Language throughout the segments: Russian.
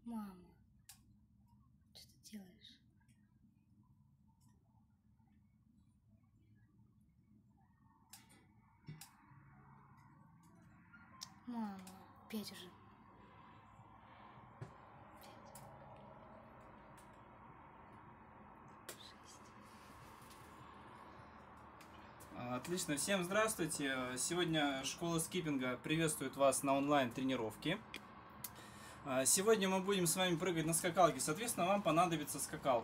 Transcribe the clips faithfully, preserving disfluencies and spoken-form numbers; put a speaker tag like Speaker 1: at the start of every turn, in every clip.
Speaker 1: Мама, что ты делаешь? Мама, опять уже.
Speaker 2: Отлично, всем здравствуйте! Сегодня школа скиппинга приветствует вас на онлайн-тренировке. Сегодня мы будем с вами прыгать на скакалке, соответственно, вам понадобится скакалка.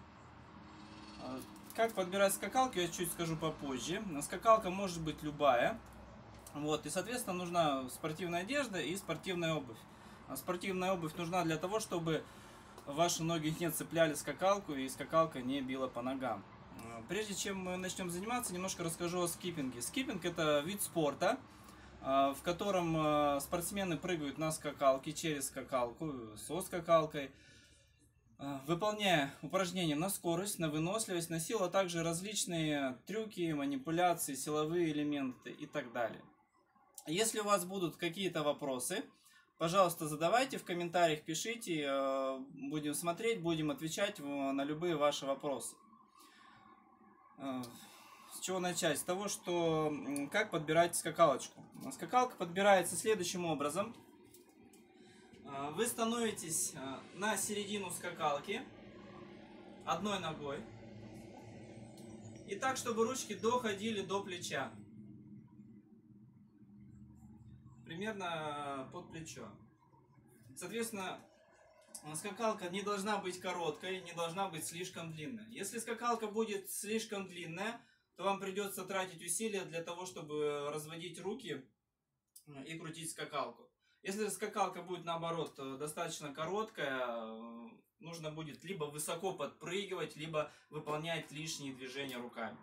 Speaker 2: Как подбирать скакалку, я чуть скажу попозже. Скакалка может быть любая. Вот, и, соответственно, нужна спортивная одежда и спортивная обувь. Спортивная обувь нужна для того, чтобы ваши ноги не цепляли скакалку и скакалка не била по ногам. Прежде чем мы начнем заниматься, немножко расскажу о скиппинге. Скиппинг — это вид спорта, в котором спортсмены прыгают на скакалке, через скакалку, со скакалкой, выполняя упражнения на скорость, на выносливость, на силу, а также различные трюки, манипуляции, силовые элементы и так далее. Если у вас будут какие-то вопросы, пожалуйста, задавайте в комментариях, пишите, будем смотреть, будем отвечать на любые ваши вопросы. С чего начать? С того, что как подбирать скакалочку. Скакалка подбирается следующим образом. Вы становитесь на середину скакалки одной ногой. И так, чтобы ручки доходили до плеча. Примерно под плечо. Соответственно, скакалка не должна быть короткой, не должна быть слишком длинной. Если скакалка будет слишком длинная, то вам придется тратить усилия для того, чтобы разводить руки и крутить скакалку. Если скакалка будет, наоборот, достаточно короткая, нужно будет либо высоко подпрыгивать, либо выполнять лишние движения руками.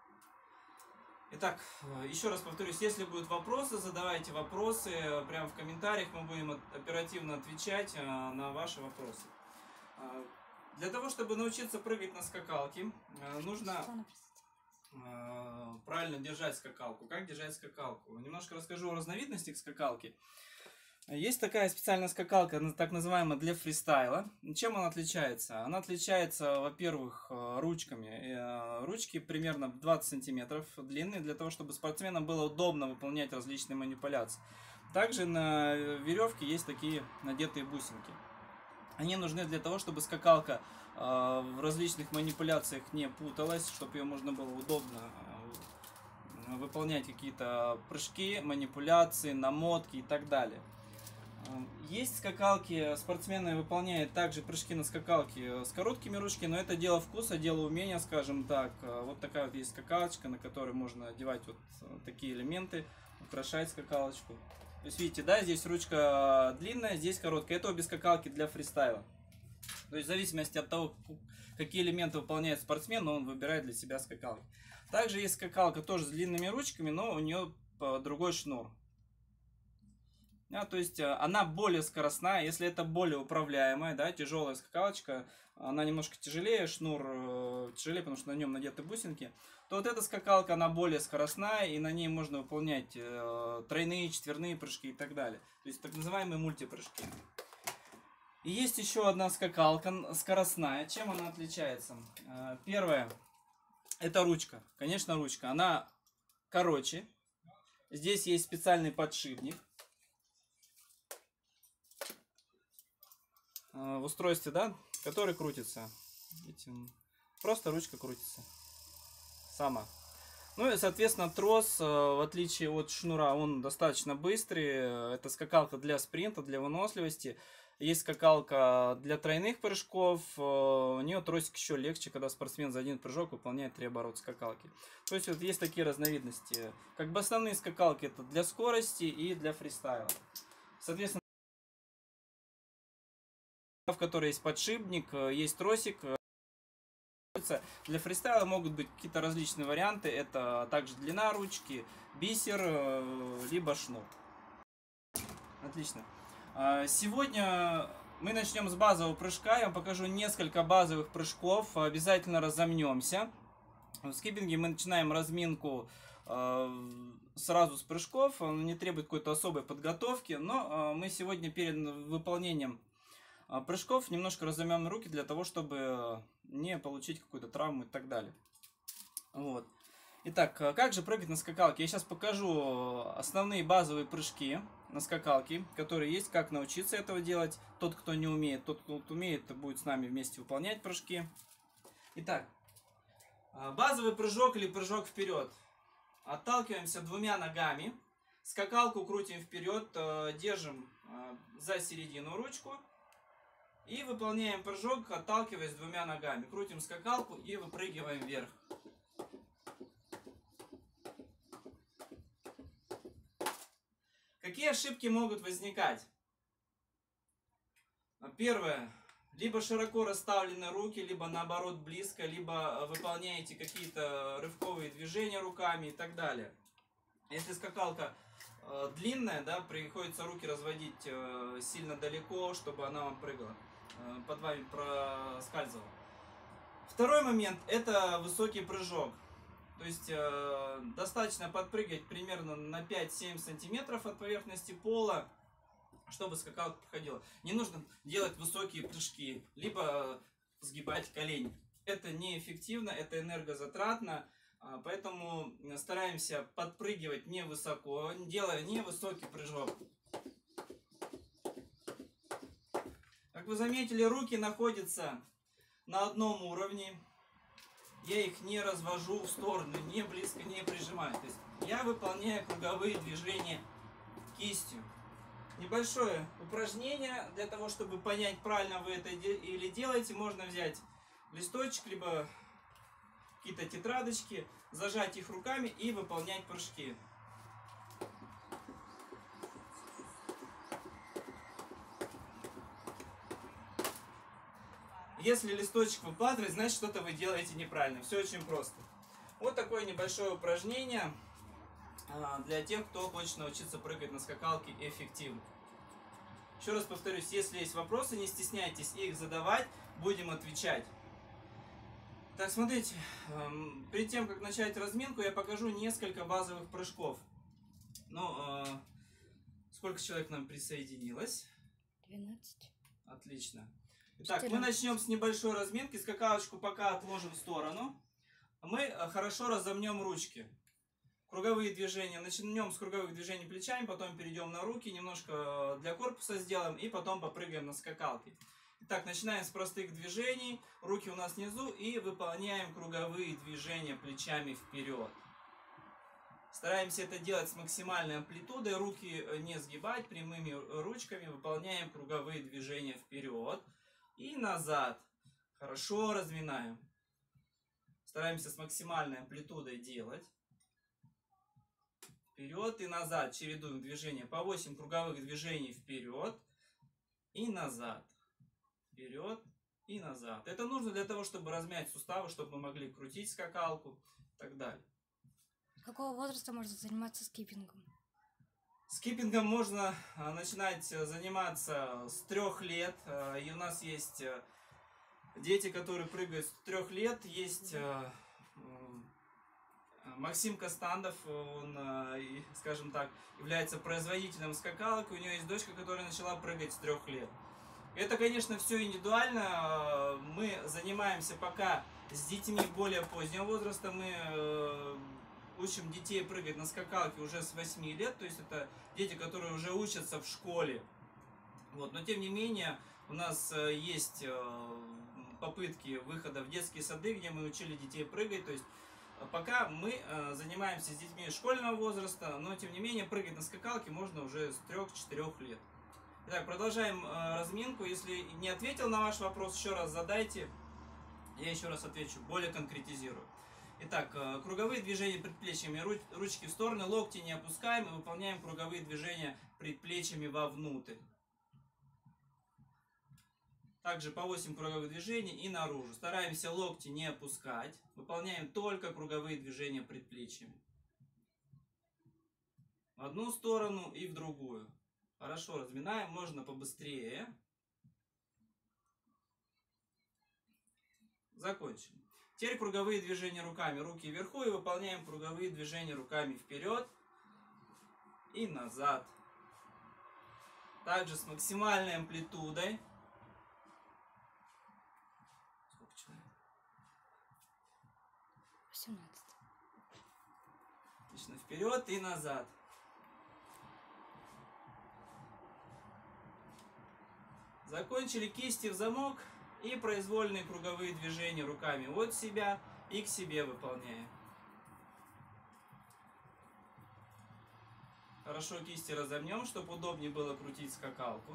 Speaker 2: Итак, еще раз повторюсь, если будут вопросы, задавайте вопросы прямо в комментариях, мы будем оперативно отвечать на ваши вопросы. Для того, чтобы научиться прыгать на скакалке, нужно правильно держать скакалку. Как держать скакалку? Немножко расскажу о разновидностях скакалки. Есть такая специальная скакалка, так называемая для фристайла. Чем она отличается? Она отличается, во-первых, ручками. Ручки примерно двадцать сантиметров длинные, для того, чтобы спортсменам было удобно выполнять различные манипуляции. Также на веревке есть такие надетые бусинки. Они нужны для того, чтобы скакалка в различных манипуляциях не путалась, чтобы ее можно было удобно выполнять какие-то прыжки, манипуляции, намотки и так далее. Есть скакалки, спортсмены выполняют также прыжки на скакалке с короткими ручками, но это дело вкуса, дело умения, скажем так. Вот такая вот есть скакалочка, на которой можно одевать вот такие элементы, украшать скакалочку. То есть видите, да, здесь ручка длинная, здесь короткая. Это обе скакалки для фристайла. То есть в зависимости от того, какие элементы выполняет спортсмен, он выбирает для себя скакалки. Также есть скакалка тоже с длинными ручками, но у нее другой шнур. Да, то есть она более скоростная, если это более управляемая, да, тяжелая скакалочка, она немножко тяжелее, шнур э, тяжелее, потому что на нем надеты бусинки, то вот эта скакалка, она более скоростная, и на ней можно выполнять э, тройные, четверные прыжки и так далее. То есть так называемые мультипрыжки. И есть еще одна скакалка скоростная. Чем она отличается? Э, первое, это ручка. Конечно, ручка. Она короче. Здесь есть специальный подшипник в устройстве, да, который крутится. Видите, просто ручка крутится сама. Ну и, соответственно, трос, в отличие от шнура, он достаточно быстрый. Это скакалка для спринта, для выносливости. Есть скакалка для тройных прыжков. У нее тросик еще легче, когда спортсмен за один прыжок выполняет три оборота скакалки. То есть вот есть такие разновидности. Как бы основные скакалки это для скорости и для фристайла. Соответственно, в которой есть подшипник, есть тросик. Для фристайла могут быть какие-то различные варианты. Это также длина ручки, бисер, либо шнур. Отлично. Сегодня мы начнем с базового прыжка. Я вам покажу несколько базовых прыжков. Обязательно разомнемся. В скиппинге мы начинаем разминку сразу с прыжков. Он не требует какой-то особой подготовки. Но мы сегодня перед выполнением прыжков немножко разомнем руки для того, чтобы не получить какую-то травму и так далее. Вот. Итак, как же прыгать на скакалке? Я сейчас покажу основные базовые прыжки на скакалке, которые есть, как научиться этого делать. Тот, кто не умеет, тот, кто умеет, будет с нами вместе выполнять прыжки. Итак, базовый прыжок или прыжок вперед. Отталкиваемся двумя ногами. Скакалку крутим вперед, держим за середину ручку. И выполняем прыжок, отталкиваясь двумя ногами. Крутим скакалку и выпрыгиваем вверх. Какие ошибки могут возникать? Первое. Либо широко расставлены руки, либо наоборот близко, либо выполняете какие-то рывковые движения руками и так далее. Если скакалка э, длинная, да, приходится руки разводить э, сильно далеко, чтобы она вам прыгала, э, под вами проскальзывала. Второй момент – это высокий прыжок. То есть э, достаточно подпрыгать примерно на пять-семь сантиметров от поверхности пола, чтобы скакалка проходила. Не нужно делать высокие прыжки, либо сгибать колени. Это неэффективно, это энергозатратно, поэтому стараемся подпрыгивать невысоко, делая невысокий прыжок. Как вы заметили, руки находятся на одном уровне. Я их не развожу в сторону, не близко, не прижимаю. То есть я выполняю круговые движения кистью. Небольшое упражнение для того, чтобы понять, правильно вы это или делаете. Можно взять листочек, либо какие-то тетрадочки, зажать их руками и выполнять прыжки. Если листочек выпадает, значит, что-то вы делаете неправильно. Все очень просто. Вот такое небольшое упражнение для тех, кто хочет научиться прыгать на скакалке эффективно. Еще раз повторюсь, если есть вопросы, не стесняйтесь их задавать, будем отвечать. Так, смотрите, перед тем, как начать разминку, я покажу несколько базовых прыжков. Ну, сколько человек к нам присоединилось?
Speaker 1: двенадцать.
Speaker 2: Отлично. Итак, мы начнем с небольшой разминки. Скакалочку пока отложим в сторону. Мы хорошо разомнем ручки. Круговые движения. Начнем с круговых движений плечами, потом перейдем на руки, немножко для корпуса сделаем и потом попрыгаем на скакалке. Итак, начинаем с простых движений. Руки у нас внизу и выполняем круговые движения плечами вперед. Стараемся это делать с максимальной амплитудой. Руки не сгибать, прямыми ручками выполняем круговые движения вперед и назад. Хорошо разминаем. Стараемся с максимальной амплитудой делать. Вперед и назад. Чередуем движения по восемь круговых движений вперед и назад. Вперед и назад. Это нужно для того, чтобы размять суставы, чтобы мы могли крутить скакалку и так далее.
Speaker 1: С какого возраста можно заниматься скиппингом?
Speaker 2: Скиппингом можно начинать заниматься с трех лет. И у нас есть дети, которые прыгают с трех лет. Есть Максим Костандов, он, скажем так, является производителем скакалок. У него есть дочка, которая начала прыгать с трех лет. Это, конечно, все индивидуально. Мы занимаемся пока с детьми более позднего возраста. Мы учим детей прыгать на скакалке уже с восьми лет. То есть это дети, которые уже учатся в школе. Вот. Но тем не менее, у нас есть попытки выхода в детские сады, где мы учили детей прыгать. То есть пока мы занимаемся с детьми школьного возраста, но тем не менее прыгать на скакалке можно уже с трёх-четырёх лет. Итак, продолжаем разминку. Если не ответил на ваш вопрос, еще раз задайте. Я еще раз отвечу, более конкретизирую. Итак, круговые движения предплечьями, ручки в стороны, локти не опускаем и выполняем круговые движения предплечьями вовнутрь. Также по восемь круговых движений и наружу. Стараемся локти не опускать. Выполняем только круговые движения предплечьями. В одну сторону и в другую. Хорошо разминаем, можно побыстрее. Закончим. Теперь круговые движения руками. Руки вверху и выполняем круговые движения руками вперед и назад. Также с максимальной амплитудой.
Speaker 1: восемнадцать.
Speaker 2: Отлично. Вперед и назад. Закончили кисти в замок и произвольные круговые движения руками от себя и к себе выполняем. Хорошо кисти разомнем, чтобы удобнее было крутить скакалку.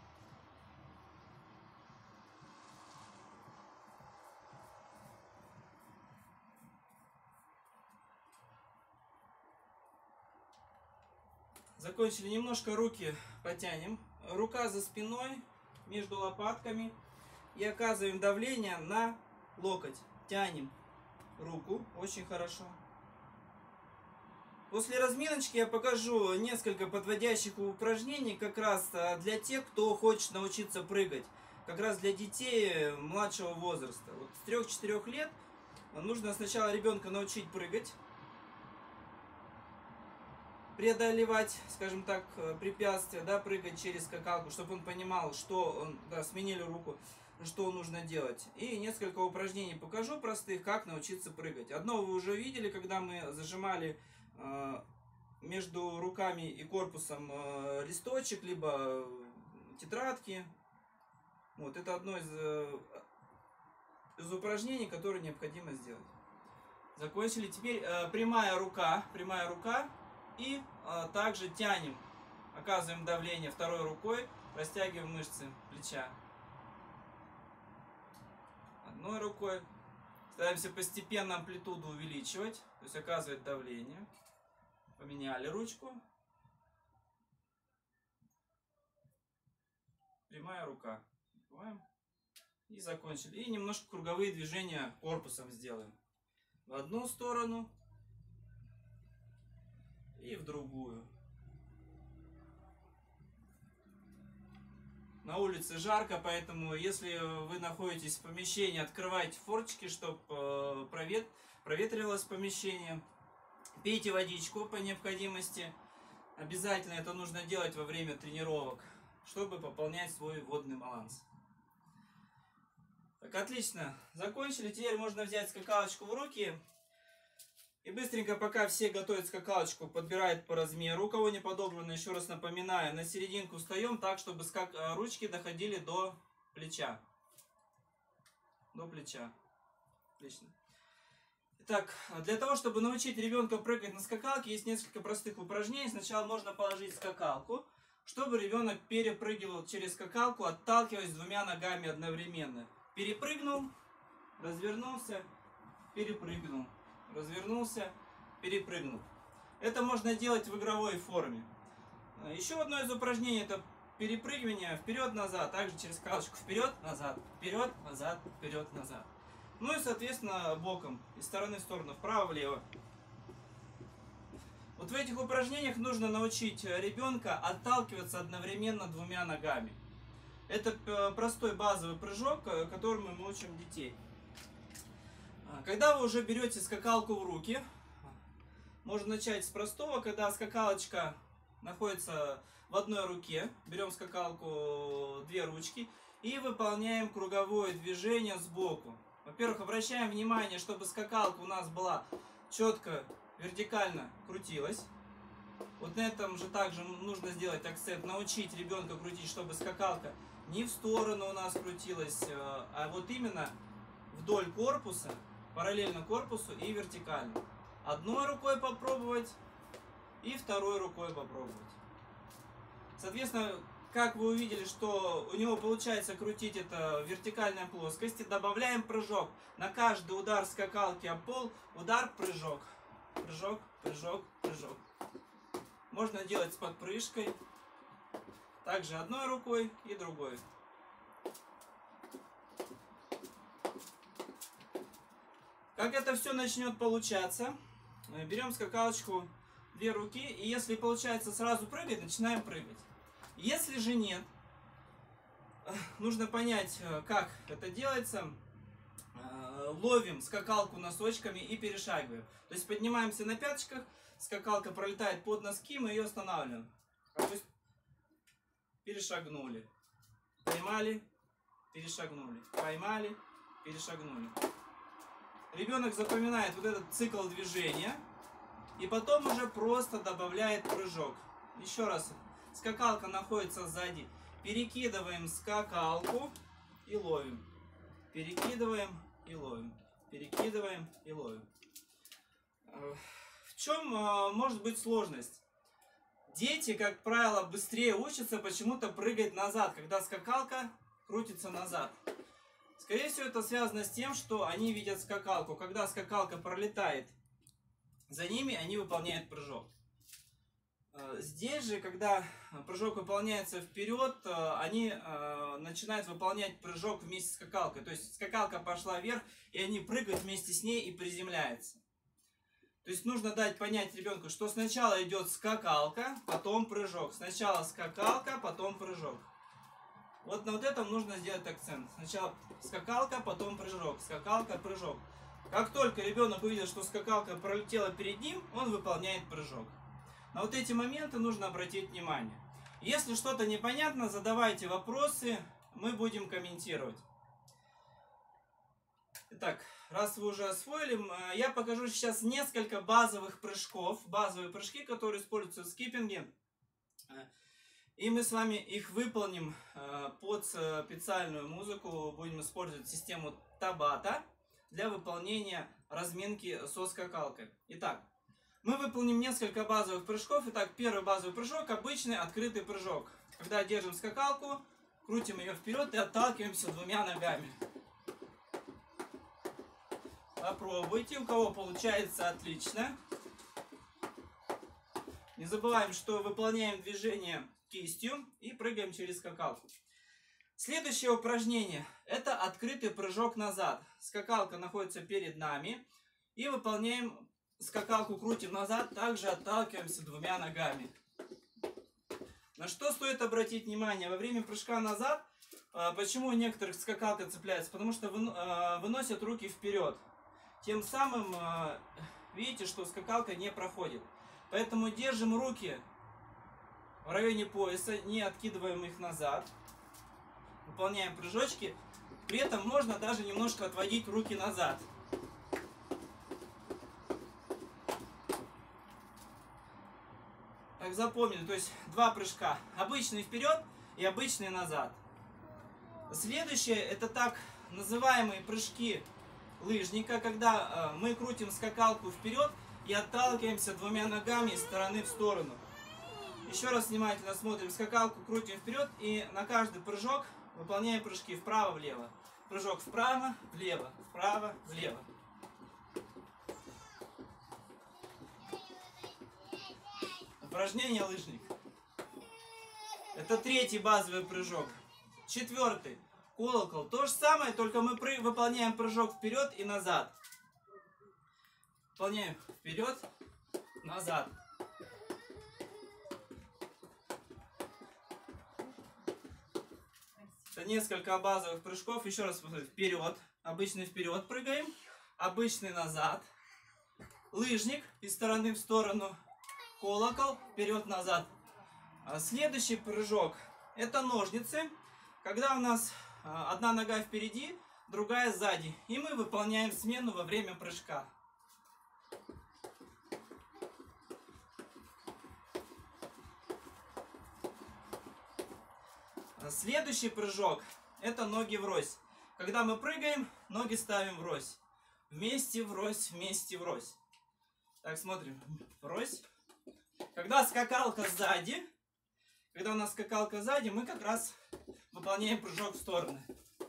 Speaker 2: Закончили. Немножко руки потянем. Рука за спиной, между лопатками. И оказываем давление на локоть. Тянем руку. Очень хорошо. После разминочки я покажу несколько подводящих упражнений как раз для тех, кто хочет научиться прыгать. Как раз для детей младшего возраста. Вот с трёх-четырёх лет нужно сначала ребенка научить прыгать. Преодолевать, скажем так, препятствия, да, прыгать через скакалку, чтобы он понимал, что он, да, сменили руку, что нужно делать. И несколько упражнений покажу простых, как научиться прыгать. Одно вы уже видели, когда мы зажимали э, между руками и корпусом э, листочек, либо тетрадки. Вот, это одно из, э, из упражнений, которые необходимо сделать. Закончили. Теперь э, прямая рука, прямая рука. И а, также тянем, оказываем давление второй рукой, растягиваем мышцы плеча. Одной рукой. Стараемся постепенно амплитуду увеличивать, то есть оказывать давление. Поменяли ручку. Прямая рука. И закончили. И немножко круговые движения корпусом сделаем. В одну сторону. И в другую. На улице жарко, поэтому если вы находитесь в помещении, открывайте форточки, чтобы провет... проветривалось помещение. Пейте водичку по необходимости. Обязательно это нужно делать во время тренировок, чтобы пополнять свой водный баланс. Так, отлично. Закончили. Теперь можно взять скакалочку в руки. И быстренько, пока все готовят скакалочку, подбирают по размеру. У кого не подобрано, еще раз напоминаю, на серединку встаем так, чтобы скак... ручки доходили до плеча. До плеча. Отлично. Итак, для того, чтобы научить ребенка прыгать на скакалке, есть несколько простых упражнений. Сначала можно положить скакалку, чтобы ребенок перепрыгивал через скакалку, отталкиваясь двумя ногами одновременно. Перепрыгнул, развернулся, перепрыгнул. Развернулся, перепрыгнул. Это можно делать в игровой форме. Еще одно из упражнений — это перепрыгивание вперед-назад. Также через скалочку вперед-назад, вперед-назад, вперед-назад. Ну и, соответственно, боком, из стороны в сторону, вправо-влево. Вот в этих упражнениях нужно научить ребенка отталкиваться одновременно двумя ногами. Это простой базовый прыжок, которым мы учим детей. Когда вы уже берете скакалку в руки, можно начать с простого, когда скакалочка находится в одной руке. Берем скакалку, две ручки, и выполняем круговое движение сбоку. Во-первых, обращаем внимание, чтобы скакалка у нас была четко, вертикально крутилась. Вот на этом же также нужно сделать акцент, научить ребенка крутить, чтобы скакалка не в сторону у нас крутилась, а вот именно вдоль корпуса, параллельно корпусу и вертикально. Одной рукой попробовать и второй рукой попробовать. Соответственно, как вы увидели, что у него получается крутить это в вертикальной плоскости, добавляем прыжок. На каждый удар скакалки об пол, удар, прыжок. Прыжок, прыжок, прыжок. Можно делать с подпрыжкой. Также одной рукой и другой. Как это все начнет получаться, берем скакалочку, две руки, и если получается сразу прыгать, начинаем прыгать. Если же нет, нужно понять, как это делается. Ловим скакалку носочками и перешагиваем. То есть поднимаемся на пяточках, скакалка пролетает под носки, мы ее останавливаем. То есть перешагнули, поймали, перешагнули, поймали, перешагнули. ребенок запоминает вот этот цикл движения и потом уже просто добавляет прыжок. Еще раз, скакалка находится сзади. Перекидываем скакалку и ловим. Перекидываем и ловим. Перекидываем и ловим. В чем может быть сложность? Дети, как правило, быстрее учатся почему-то прыгать назад, когда скакалка крутится назад. Скорее всего, это связано с тем, что они видят скакалку. Когда скакалка пролетает за ними, они выполняют прыжок. Здесь же, когда прыжок выполняется вперед, они начинают выполнять прыжок вместе с скакалкой. То есть скакалка пошла вверх, и они прыгают вместе с ней и приземляются. То есть нужно дать понять ребенку, что сначала идет скакалка, потом прыжок. Сначала скакалка, потом прыжок. Вот на вот этом нужно сделать акцент. Сначала скакалка, потом прыжок. Скакалка, прыжок. Как только ребенок увидит, что скакалка пролетела перед ним, он выполняет прыжок. На вот эти моменты нужно обратить внимание. Если что-то непонятно, задавайте вопросы, мы будем комментировать. Итак, раз вы уже освоили, я покажу сейчас несколько базовых прыжков, базовые прыжки, которые используются в скиппинге. И мы с вами их выполним под специальную музыку. Будем использовать систему Табата для выполнения разминки со скакалкой. Итак, мы выполним несколько базовых прыжков. Итак, первый базовый прыжок, обычный открытый прыжок. Когда держим скакалку, крутим ее вперед и отталкиваемся двумя ногами. Попробуйте, у кого получается отлично. Не забываем, что выполняем движение кистью и прыгаем через скакалку. Следующее упражнение – это открытый прыжок назад. Скакалка находится перед нами и выполняем скакалку, крутим назад, также отталкиваемся двумя ногами. На что стоит обратить внимание? Во время прыжка назад, почему у некоторых скакалка цепляется? Потому что выносят руки вперед. Тем самым видите, что скакалка не проходит. Поэтому держим руки в районе пояса, не откидываем их назад. Выполняем прыжочки. При этом можно даже немножко отводить руки назад. Так, запомнили, то есть два прыжка. Обычный вперед и обычный назад. Следующее, это так называемые прыжки лыжника, когда э, мы крутим скакалку вперед и отталкиваемся двумя ногами из стороны в сторону. Еще раз внимательно смотрим, скакалку крутим вперед и на каждый прыжок выполняем прыжки вправо-влево. Прыжок вправо, влево, вправо, влево. Упражнение лыжник. Это третий базовый прыжок. Четвертый. Колокол. То же самое, только мы пры- выполняем прыжок вперед и назад. Выполняем вперед, назад. Это несколько базовых прыжков. Еще раз повторю. Вперед. Обычный вперед прыгаем. Обычный назад. Лыжник из стороны в сторону. Колокол, вперед-назад. Следующий прыжок – это ножницы. Когда у нас одна нога впереди, другая сзади. И мы выполняем смену во время прыжка. Следующий прыжок – это ноги врозь. Когда мы прыгаем, ноги ставим врозь. Вместе врозь, вместе врозь. Так, смотрим. Врозь. Когда скакалка сзади, когда у нас скакалка сзади, мы как раз выполняем прыжок в стороны.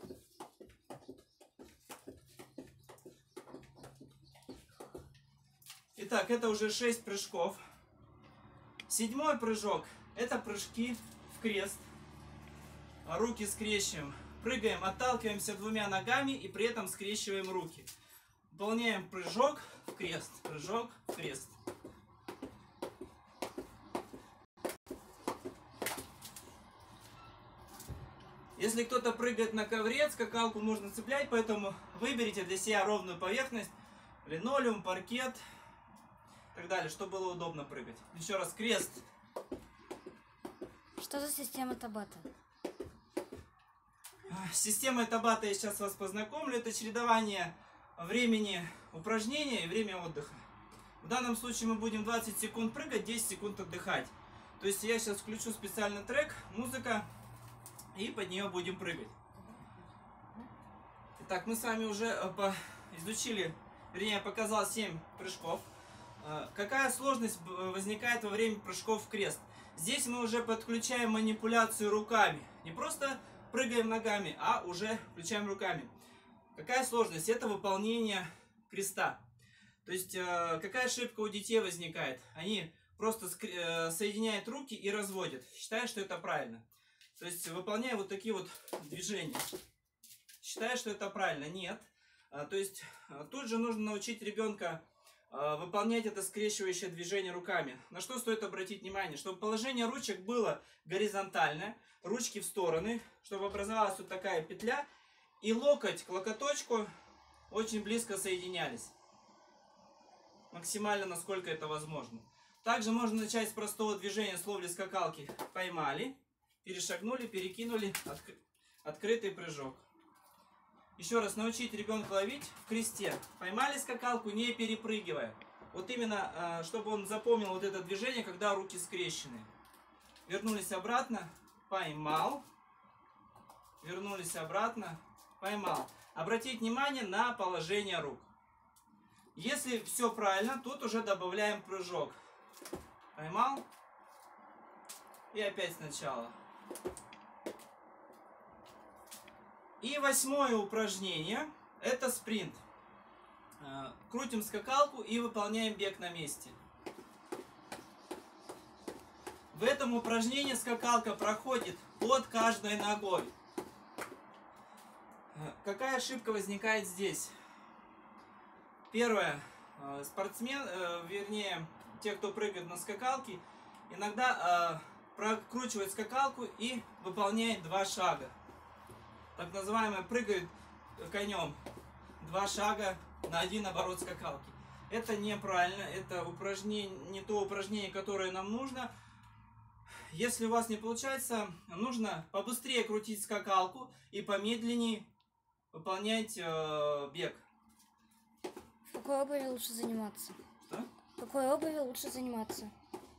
Speaker 2: Итак, это уже шесть прыжков. Седьмой прыжок – это прыжки в крест. Руки скрещиваем. Прыгаем, отталкиваемся двумя ногами и при этом скрещиваем руки. Выполняем прыжок в крест, прыжок в крест. Если кто-то прыгает на ковре, скакалку нужно цеплять, поэтому выберите для себя ровную поверхность, линолеум, паркет и так далее, чтобы было удобно прыгать. Еще раз, крест.
Speaker 1: Что за система Табата?
Speaker 2: С системой Табата я сейчас вас познакомлю. Это чередование времени упражнения и время отдыха. В данном случае мы будем двадцать секунд прыгать, десять секунд отдыхать. То есть я сейчас включу специальный трек, музыка, и под нее будем прыгать. Итак, мы с вами уже изучили, вернее, я показал семь прыжков. Какая сложность возникает во время прыжков в крест? Здесь мы уже подключаем манипуляцию руками. Не просто прыгаем ногами, а уже включаем руками. Какая сложность? Это выполнение креста. То есть, какая ошибка у детей возникает? Они просто соединяют руки и разводят, считая, что это правильно. То есть, выполняя вот такие вот движения. Считая, что это правильно. Нет. То есть, тут же нужно научить ребенка выполнять это скрещивающее движение руками. На что стоит обратить внимание? Чтобы положение ручек было горизонтальное, ручки в стороны, чтобы образовалась вот такая петля, и локоть к локоточку очень близко соединялись. Максимально, насколько это возможно. Также можно начать с простого движения с ловли скакалки. Поймали, перешагнули, перекинули, отк... открытый прыжок. Еще раз, научить ребенка ловить в кресте. Поймали скакалку, не перепрыгивая. Вот именно, чтобы он запомнил вот это движение, когда руки скрещены. Вернулись обратно, поймал. Вернулись обратно, поймал. Обратить внимание на положение рук. Если все правильно, тут уже добавляем прыжок. Поймал. И опять сначала. И восьмое упражнение, это спринт. Крутим скакалку и выполняем бег на месте. В этом упражнении скакалка проходит под каждой ногой. Какая ошибка возникает здесь? Первое. Спортсмен, вернее, те, кто прыгает на скакалке, иногда прокручивает скакалку и выполняет два шага. Так называемое прыгает конем два шага на один оборот скакалки. Это неправильно, это упражнение, не то упражнение, которое нам нужно. Если у вас не получается, нужно побыстрее крутить скакалку и помедленнее выполнять э, бег.
Speaker 1: В какой обуви лучше заниматься?
Speaker 2: Что?
Speaker 1: В какой обуви лучше заниматься?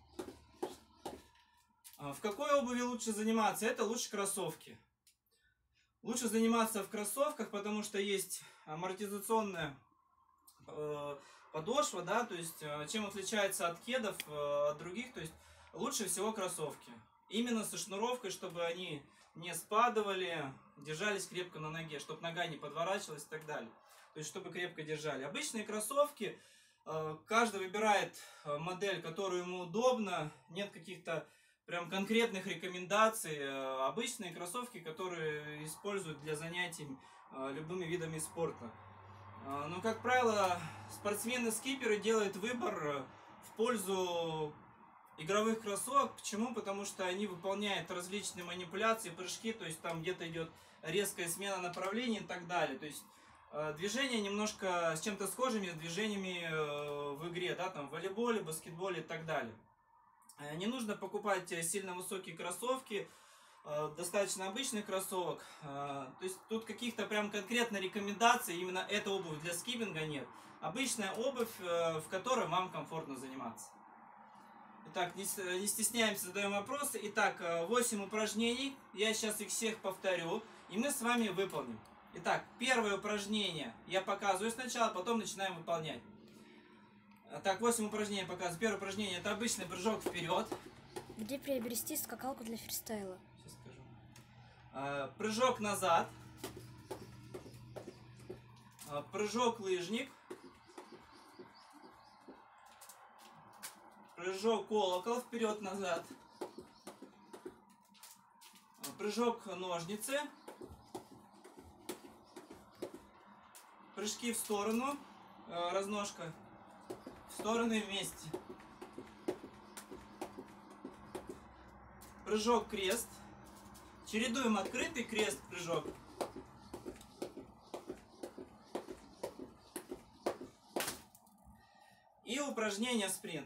Speaker 2: В какой обуви лучше заниматься? Это лучше кроссовки. Лучше заниматься в кроссовках, потому что есть амортизационная э, подошва, да, то есть э, чем отличается от кедов, э, от других, то есть лучше всего кроссовки. Именно со шнуровкой, чтобы они не спадывали, держались крепко на ноге, чтобы нога не подворачивалась и так далее. То есть чтобы крепко держали. Обычные кроссовки, э, каждый выбирает модель, которую ему удобно, нет каких-то прям конкретных рекомендаций. Обычные кроссовки, которые используют для занятий любыми видами спорта. Но, как правило, спортсмены-скиперы делают выбор в пользу игровых кроссовок. Почему? Потому что они выполняют различные манипуляции, прыжки, то есть там где-то идет резкая смена направления и так далее. То есть движения немножко с чем-то схожими с движениями в игре, да, там в волейболе, баскетболе и так далее. Не нужно покупать сильно высокие кроссовки, достаточно обычных кроссовок. То есть тут каких-то прям конкретно рекомендаций, именно эта обувь для скиппинга нет. Обычная обувь, в которой вам комфортно заниматься. Итак, не стесняемся, задаем вопросы. Итак, восемь упражнений, я сейчас их всех повторю, и мы с вами выполним. Итак, первое упражнение я показываю сначала, потом начинаем выполнять. Так, восемь упражнений показываю. Первое упражнение — это обычный прыжок вперед.
Speaker 1: Где приобрести скакалку для фристайла?
Speaker 2: Сейчас скажу. А, прыжок назад. А, прыжок лыжник. Прыжок колокол вперед-назад. А, прыжок ножницы. Прыжки в сторону. А, разножка. В стороны вместе. Прыжок крест. Чередуем открытый крест, прыжок. И упражнение спринт.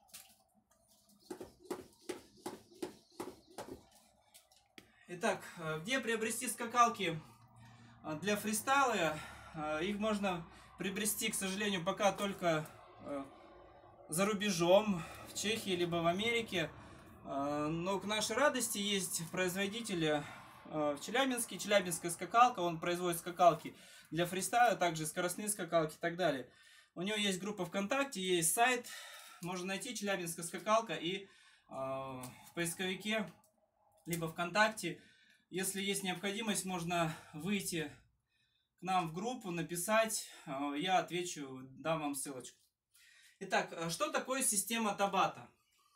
Speaker 2: Итак, где приобрести скакалки для фристайла? Их можно приобрести, к сожалению, пока только э, за рубежом, в Чехии либо в Америке. Э, но к нашей радости есть производители э, в Челябинске, Челябинская скакалка, он производит скакалки для фристайла, также скоростные скакалки и так далее. У него есть группа ВКонтакте, есть сайт, можно найти Челябинская скакалка и э, в поисковике либо ВКонтакте, если есть необходимость, можно выйти к нам в группу, написать, я отвечу, дам вам ссылочку. Итак, что такое система Табата?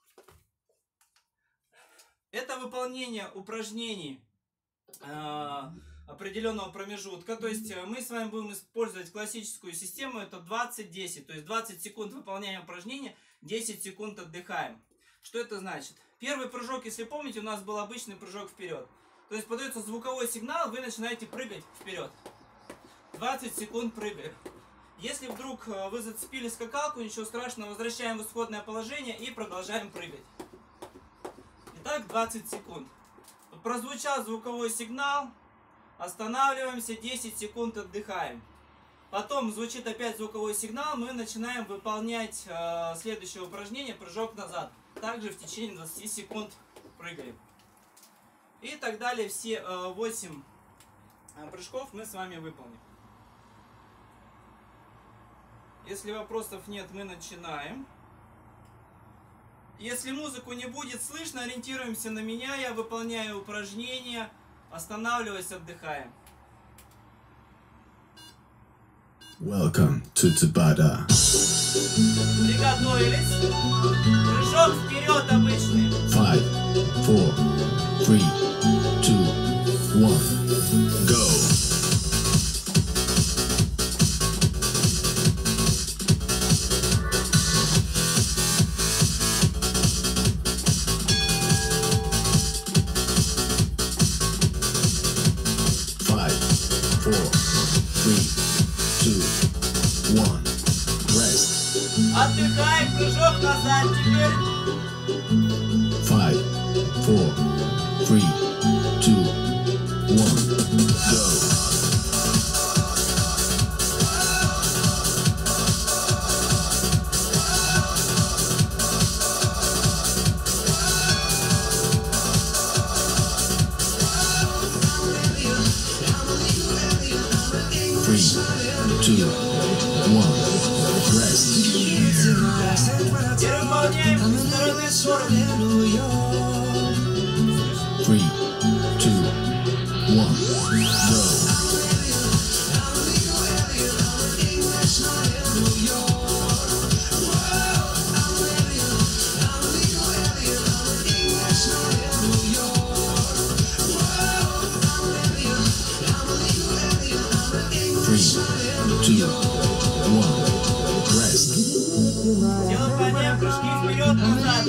Speaker 2: Это выполнение упражнений э, определенного промежутка, то есть мы с вами будем использовать классическую систему, это двадцать десять, то есть двадцать секунд выполняем упражнение, десять секунд отдыхаем. Что это значит? Первый прыжок, если помните, у нас был обычный прыжок вперед. То есть подается звуковой сигнал, вы начинаете прыгать вперед. двадцать секунд прыгаем. Если вдруг вы зацепили скакалку, ничего страшного, возвращаем в исходное положение и продолжаем прыгать. Итак, двадцать секунд. Прозвучал звуковой сигнал, останавливаемся, десять секунд отдыхаем. Потом звучит опять звуковой сигнал, мы начинаем выполнять э, следующее упражнение, прыжок назад. Также в течение двадцати секунд прыгаем. И так далее, все э, восемь э, прыжков мы с вами выполним. Если вопросов нет, мы начинаем. Если музыку не будет слышно, ориентируемся на меня, я выполняю упражнения, останавливаясь, отдыхаем.
Speaker 3: Welcome to Tabata.
Speaker 2: Приготовились. Прыжок вперед обычный.
Speaker 3: Five, four, three, two, one, go. Five, four, three, two, one, rest.
Speaker 2: Отдыхаем, прыжок назад теперь.
Speaker 3: Five, four, three, two, one, go. Three, two, one, rest.
Speaker 2: И выполняем со стороны в сторону.
Speaker 3: Three, two, one, go. Three, two, one, rest.
Speaker 2: И выполняем прыжки вперед назад.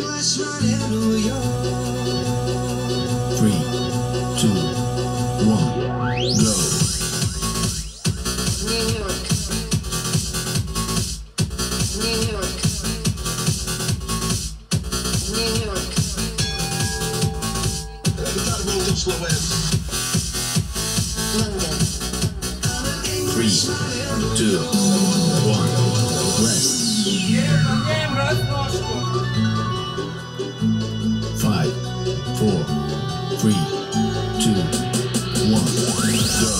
Speaker 3: Three, two, one, go.
Speaker 4: Нью-Йорк. Нью-Йорк. Нью-Йорк. Лондон.
Speaker 3: Three, two, one, rest.
Speaker 2: И выполняем разножку.
Speaker 3: Five, four, three, two, one, go.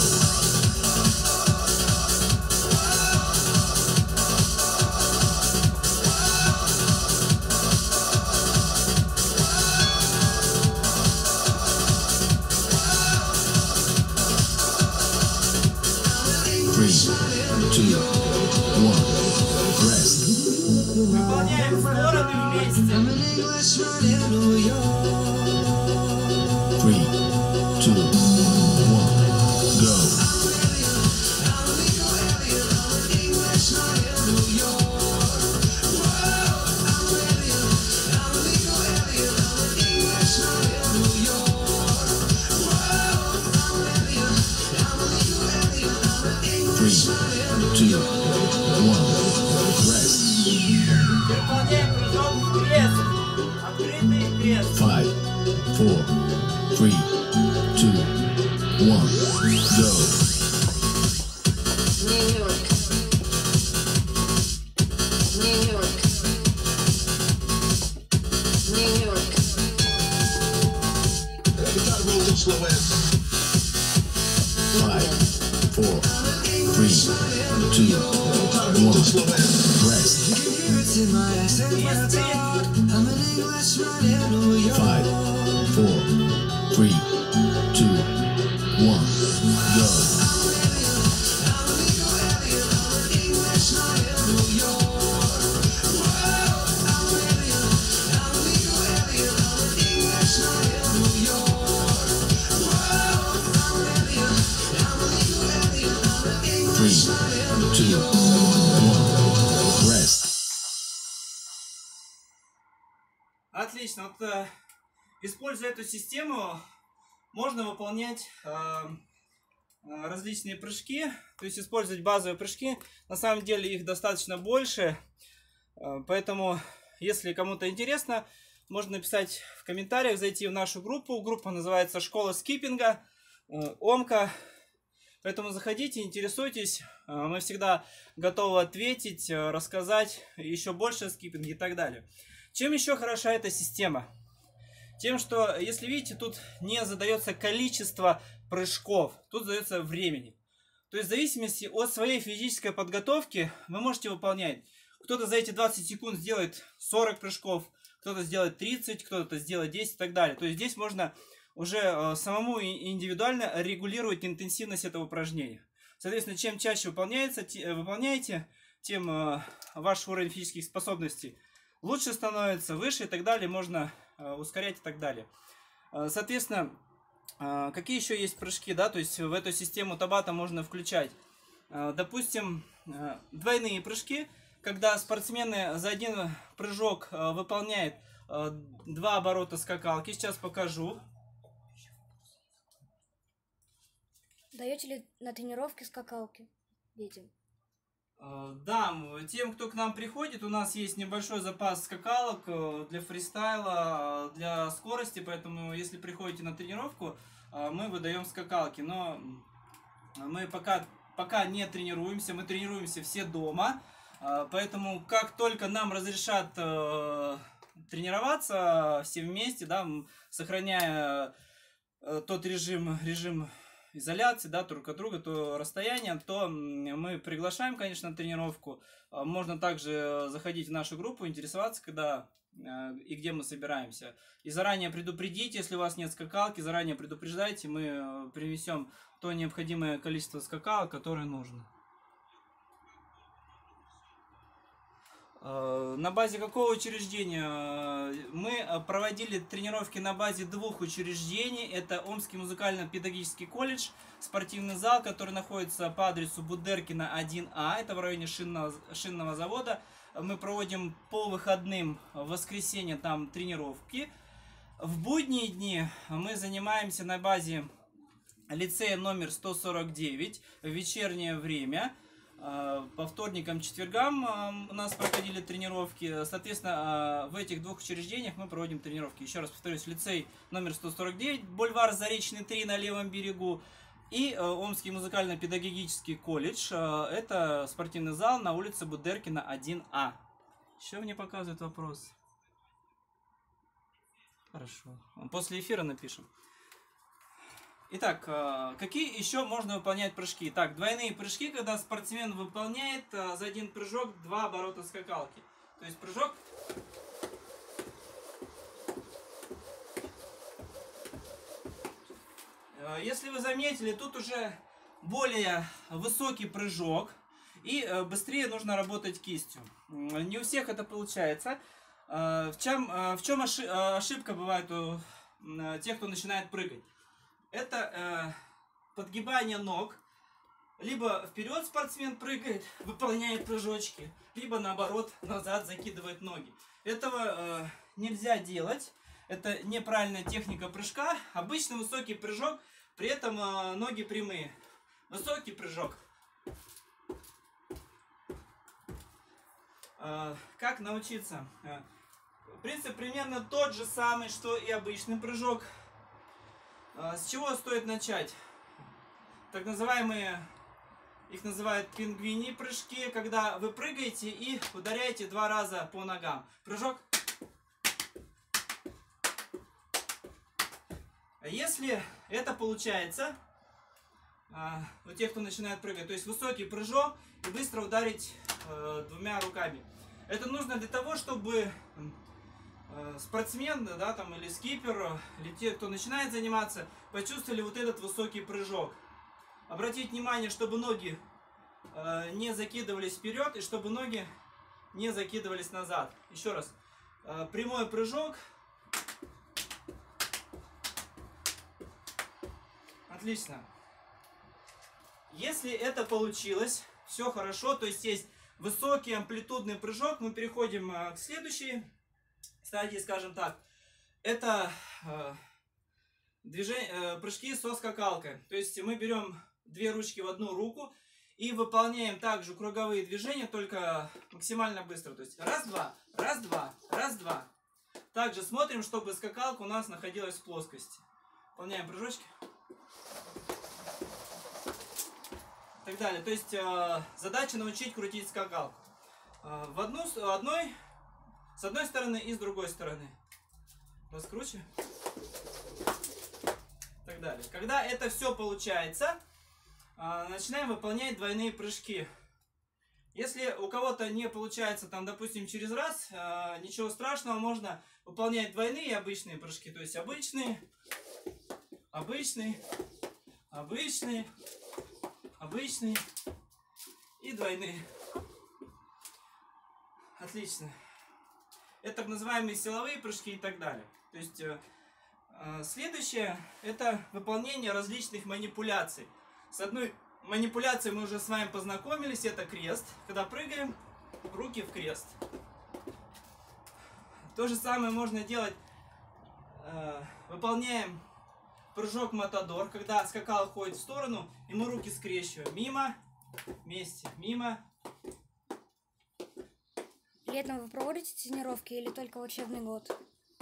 Speaker 3: Three, two, one, rest.
Speaker 2: Выполняем в стороны вместе.
Speaker 3: Three, two, one, go. Three, two, one, rest.
Speaker 2: Выполняем прыжок в крест. Открытый крест.
Speaker 3: Five, four, three, two, one, go.
Speaker 4: Нью-Йорк.
Speaker 3: three, two, one. Rest. Five, four, three, two, one. Go. Three, two, one. Rest.
Speaker 2: Отлично. Вот, э, используя эту систему, можно выполнять э, э, различные прыжки, то есть использовать базовые прыжки. На самом деле их достаточно больше, э, поэтому, если кому-то интересно, можно написать в комментариях, зайти в нашу группу. Группа называется «Школа скиппинга», э, ОМКа. Поэтому заходите, интересуйтесь. э, Мы всегда готовы ответить, э, рассказать еще больше о скиппинге и так далее. Чем еще хороша эта система? Тем, что, если видите, тут не задается количество прыжков, тут задается времени. То есть в зависимости от своей физической подготовки вы можете выполнять. Кто-то за эти двадцать секунд сделает сорок прыжков, кто-то сделает тридцать, кто-то сделает десять и так далее. То есть здесь можно уже э, самому и- индивидуально регулировать интенсивность этого упражнения. Соответственно, чем чаще выполняется, те- выполняете, тем э, ваш уровень физических способностей лучше становится, выше и так далее, можно э, ускорять и так далее. Э, соответственно, э, какие еще есть прыжки, да, то есть в эту систему Табата можно включать. Э, допустим, э, двойные прыжки, когда спортсмены за один прыжок э, выполняют э, два оборота скакалки. Сейчас покажу.
Speaker 1: Даете ли на тренировке скакалки детям?
Speaker 2: Э, Да, м, тем, кто к нам приходит, у нас есть небольшой запас скакалок э, для фристайла, э, для скорости, поэтому если приходите на тренировку, э, мы выдаем скакалки. Но м, мы пока, пока не тренируемся, мы тренируемся все дома, э, поэтому как только нам разрешат э, тренироваться все вместе, да, м, сохраняя э, тот режим, режим изоляции, да, друг от друга, то расстояние, то м, мы приглашаем, конечно, на тренировку. А, Можно также заходить в нашу группу, интересоваться, когда э, и где мы собираемся. И заранее предупредить, если у вас нет скакалки, заранее предупреждайте, мы э, принесем то необходимое количество скакалок, которое нужно. Э, На базе какого учреждения? Э, Мы э, проводили тренировки на базе двух учреждений. Это Омский музыкально-педагогический колледж, спортивный зал, который находится по адресу Будеркина один А, это в районе шинного, шинного завода. Мы проводим по выходным, в воскресенье там тренировки. В будние дни мы занимаемся на базе лицея номер сто сорок девять в вечернее время. Э, По вторникам, четвергам э, у нас проходили тренировки. Соответственно, э, в этих двух учреждениях мы проводим тренировки. Еще раз повторюсь, лицей номер сто сорок девять, бульвар Заречный три на левом берегу. И э, Омский музыкально-педагогический колледж. Э, Это спортивный зал на улице Будеркина один А. Еще мне показывают вопрос. Хорошо. После эфира напишем. Итак, э, какие еще можно выполнять прыжки? Так, двойные прыжки, когда спортсмен выполняет э, за один прыжок два оборота скакалки. То есть прыжок. Э, Если вы заметили, тут уже более высокий прыжок. И э, быстрее нужно работать кистью. М, Не у всех это получается. Э, В чем, э, в чем оши- э, ошибка бывает у м, тех, кто начинает прыгать? Это э, подгибание ног. Либо вперед спортсмен прыгает, выполняет прыжочки, либо наоборот назад закидывает ноги. Этого э, нельзя делать. Это неправильная техника прыжка. Обычно высокий прыжок, при этом э, ноги прямые. Высокий прыжок. Э, как научиться? Э, принцип примерно тот же самый, что и обычный прыжок. Э, с чего стоит начать? Так называемые, их называют пингвини прыжки, когда вы прыгаете и ударяете два раза по ногам. Прыжок. Если это получается, а, у тех, кто начинает прыгать. То есть высокий прыжок и быстро ударить э, двумя руками. Это нужно для того, чтобы э, спортсмен, да, там, или скипер, или те, кто начинает заниматься, почувствовали вот этот высокий прыжок. Обратить внимание, чтобы ноги э, не закидывались вперед и чтобы ноги не закидывались назад. Еще раз. Э, прямой прыжок. Отлично. Если это получилось, все хорошо, то есть есть высокий амплитудный прыжок, мы переходим э, к следующей стадии, скажем так. Это э, движение, э, прыжки со скакалкой. То есть мы берем две ручки в одну руку и выполняем также круговые движения, только максимально быстро. То есть раз-два, раз-два, раз-два. Также смотрим, чтобы скакалка у нас находилась в плоскости. Выполняем прыжочки. И так далее. То есть э, задача научить крутить скакалку. Э, в одну, одной, с одной стороны и с другой стороны. Раскручиваем. И так далее. Когда это все получается, э, начинаем выполнять двойные прыжки. Если у кого-то не получается, там, допустим, через раз, э, ничего страшного, можно выполнять двойные и обычные прыжки. То есть обычные, обычные, обычные, обычные и двойные. Отлично. Это так называемые силовые прыжки и так далее. То есть э, э, следующее это выполнение различных манипуляций. С одной манипуляцией мы уже с вами познакомились, это крест. Когда прыгаем, руки в крест. То же самое можно делать, э, выполняем прыжок матадор, когда скакал ходит в сторону, и мы руки скрещиваем. Мимо, вместе, мимо.
Speaker 1: Летом вы проводите тренировки или только в учебный год?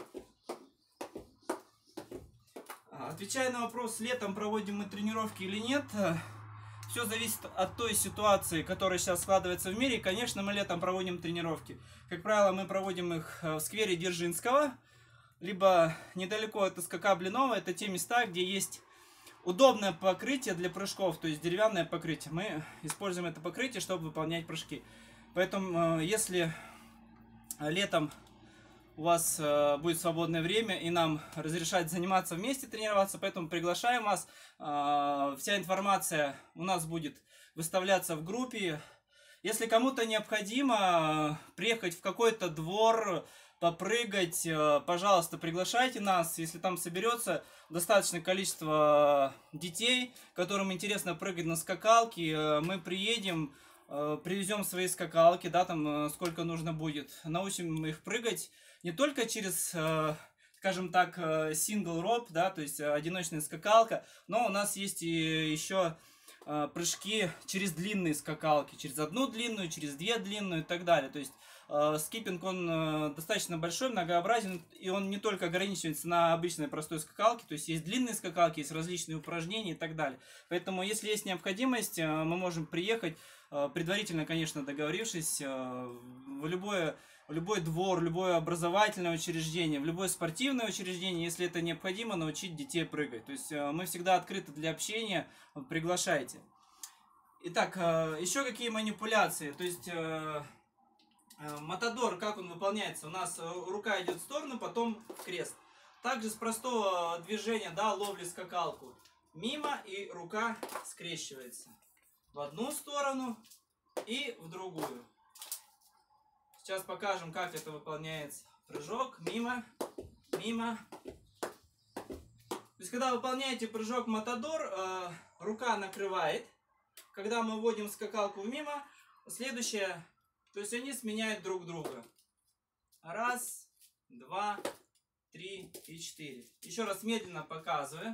Speaker 2: Отвечая на вопрос, летом проводим мы тренировки или нет, все зависит от той ситуации, которая сейчас складывается в мире. И, конечно, мы летом проводим тренировки. Как правило, мы проводим их в сквере Дзержинского, либо недалеко от СКК Блинова. Это те места, где есть удобное покрытие для прыжков, то есть деревянное покрытие. Мы используем это покрытие, чтобы выполнять прыжки. Поэтому, если летом у вас будет свободное время и нам разрешать заниматься вместе, тренироваться, поэтому приглашаем вас. Вся информация у нас будет выставляться в группе. Если кому-то необходимо приехать в какой-то двор, попрыгать, пожалуйста, приглашайте нас. Если там соберется достаточное количество детей, которым интересно прыгать на скакалке, мы приедем, привезем свои скакалки, да, там сколько нужно будет, научим их прыгать не только через, скажем так, single rope, да, то есть одиночная скакалка, но у нас есть и еще прыжки через длинные скакалки, через одну длинную, через две длинную и так далее. То есть э, скиппинг, он э, достаточно большой, многообразен, и он не только ограничивается на обычной простой скакалке, то есть есть длинные скакалки, есть различные упражнения и так далее. Поэтому, если есть необходимость, э, мы можем приехать, э, предварительно, конечно, договорившись, э, в любое... в любой двор, в любое образовательное учреждение, в любое спортивное учреждение, если это необходимо, научить детей прыгать. То есть мы всегда открыты для общения, приглашайте. Итак, еще какие манипуляции? То есть матадор, как он выполняется? У нас рука идет в сторону, потом в крест. Также с простого движения, да, ловли скакалку. Мимо, и рука скрещивается в одну сторону и в другую. Сейчас покажем, как это выполняется. Прыжок, мимо, мимо. То есть, когда выполняете прыжок матадор, э, рука накрывает. Когда мы вводим скакалку в мимо, следующее, то есть они сменяют друг друга. Раз, два, три и четыре. Еще раз медленно показываю.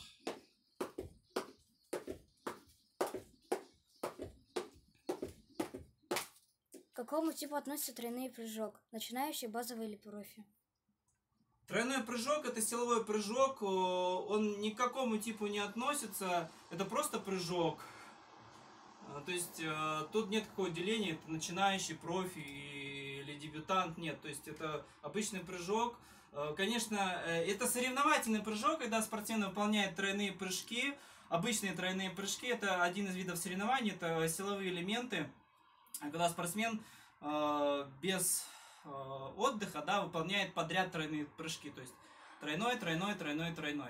Speaker 1: К какому типу относится тройной прыжок? Начинающий, базовый или профи?
Speaker 2: Тройной прыжок — это силовой прыжок, он ни к какому типу не относится, это просто прыжок. То есть тут нет какого деления, это начинающий, профи или дебютант, нет. То есть это обычный прыжок. Конечно, это соревновательный прыжок, когда спортсмен выполняет тройные прыжки. обычные тройные прыжки. Это один из видов соревнований, это силовые элементы, когда спортсмен э, без э, отдыха, да, выполняет подряд тройные прыжки. То есть тройной, тройной, тройной, тройной.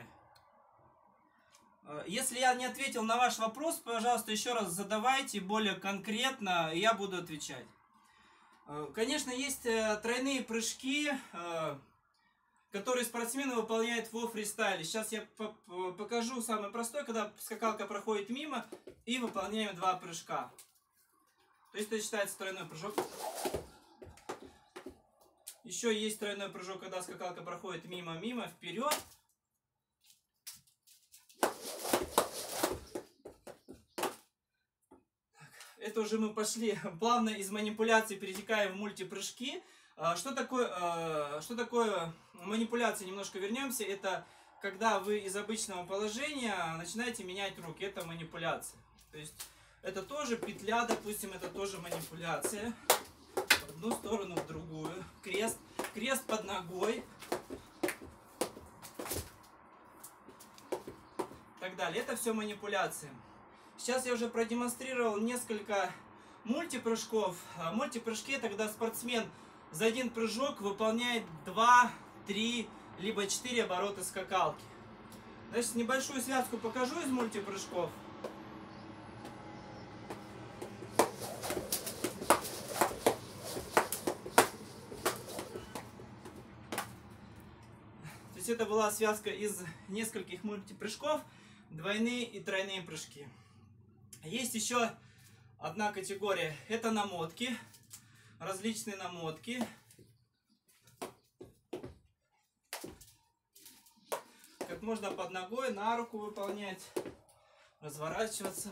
Speaker 2: Если я не ответил на ваш вопрос, пожалуйста, еще раз задавайте более конкретно, и я буду отвечать. Конечно, есть тройные прыжки, которые спортсмены выполняют во фристайле. Сейчас я покажу самый простой, когда скакалка проходит мимо и выполняем два прыжка. То есть это считается тройной прыжок. Еще есть тройной прыжок, когда скакалка проходит мимо-мимо, вперед. Это уже мы пошли плавно из манипуляций, перетекаем в мультипрыжки. Что такое, что такое манипуляция? Немножко вернемся. Это когда вы из обычного положения начинаете менять руки. Это манипуляция. То есть это тоже петля, допустим, это тоже манипуляция. В одну сторону, в другую. Крест, крест под ногой. И так далее. Это все манипуляции. Сейчас я уже продемонстрировал несколько мультипрыжков. Мультипрыжки — это когда спортсмен за один прыжок выполняет два, три, либо четыре оборота скакалки. Значит, небольшую связку покажу из мультипрыжков. То есть это была связка из нескольких мультипрыжков, двойные и тройные прыжки. Есть еще одна категория, это намотки, различные намотки. Как можно под ногой, на руку выполнять, разворачиваться.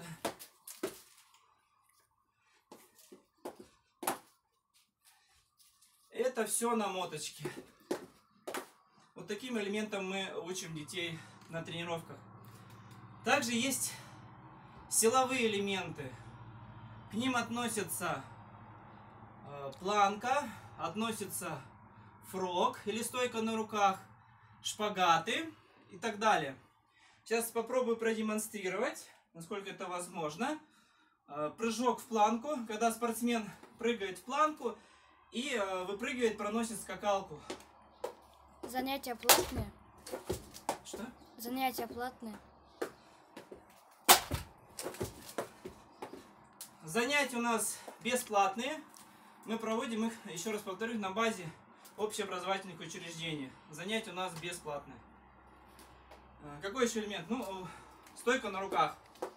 Speaker 2: Это все намоточки. Вот таким элементом мы учим детей на тренировках. Также есть силовые элементы. К ним относятся э, планка, относится фрог или стойка на руках, шпагаты и так далее. Сейчас попробую продемонстрировать, насколько это возможно. Э, прыжок в планку, когда спортсмен прыгает в планку и э, выпрыгивает, проносит скакалку.
Speaker 1: Занятия платные?
Speaker 2: Что?
Speaker 1: Занятия платные?
Speaker 2: Занятия у нас бесплатные. Мы проводим их, еще раз повторюсь, на базе общеобразовательных учреждений. Занятия у нас бесплатные. Какой еще элемент? Ну, стойка на руках.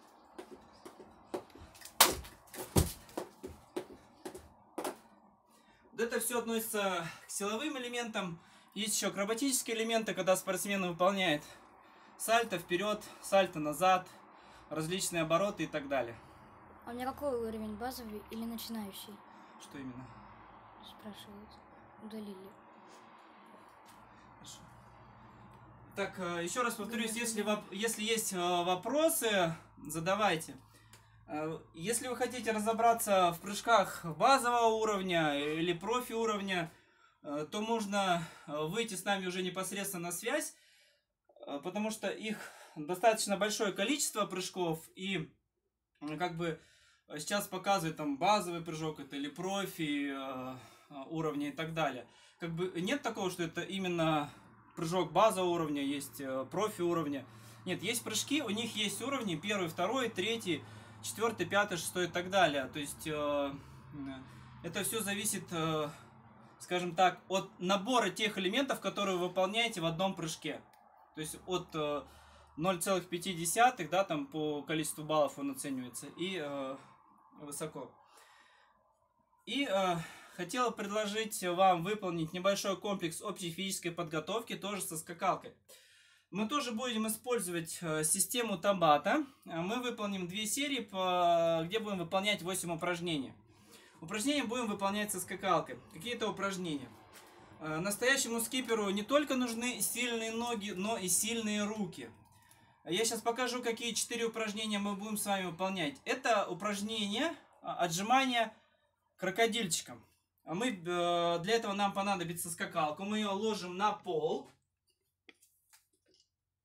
Speaker 2: Вот это все относится к силовым элементам. Есть еще акробатические элементы, когда спортсмен выполняет сальто вперед, сальто назад, различные обороты и так далее.
Speaker 1: А у меня какой уровень, базовый или начинающий?
Speaker 2: Что именно?
Speaker 1: Спрашивают. Удалили.
Speaker 2: Хорошо. Так, еще раз повторюсь, если, если есть вопросы, задавайте. Если вы хотите разобраться в прыжках базового уровня или профи уровня, то можно выйти с нами уже непосредственно на связь, потому что их достаточно большое количество прыжков, и как бы сейчас показывает там базовый прыжок это или профи э, уровня и так далее. Как бы нет такого, что это именно прыжок базового уровня, есть э, профи уровня. Нет, есть прыжки, у них есть уровни первый, второй, третий, четвертый, пятый, шестой и так далее. То есть э, это все зависит, э, скажем так, от набора тех элементов, которые вы выполняете в одном прыжке. То есть от э, ноль целых пять десятых, да, там по количеству баллов он оценивается, и э, высоко. И э, хотела предложить вам выполнить небольшой комплекс общей физической подготовки, тоже со скакалкой. Мы тоже будем использовать э, систему Табата. Мы выполним две серии, по, где будем выполнять восемь упражнений. Упражнения будем выполнять со скакалкой. Какие-то упражнения. Э, настоящему скиперу не только нужны сильные ноги, но и сильные руки. Я сейчас покажу, какие четыре упражнения мы будем с вами выполнять. Это упражнение отжимания крокодильчиком. Мы, для этого нам понадобится скакалка. Мы ее ложим на пол.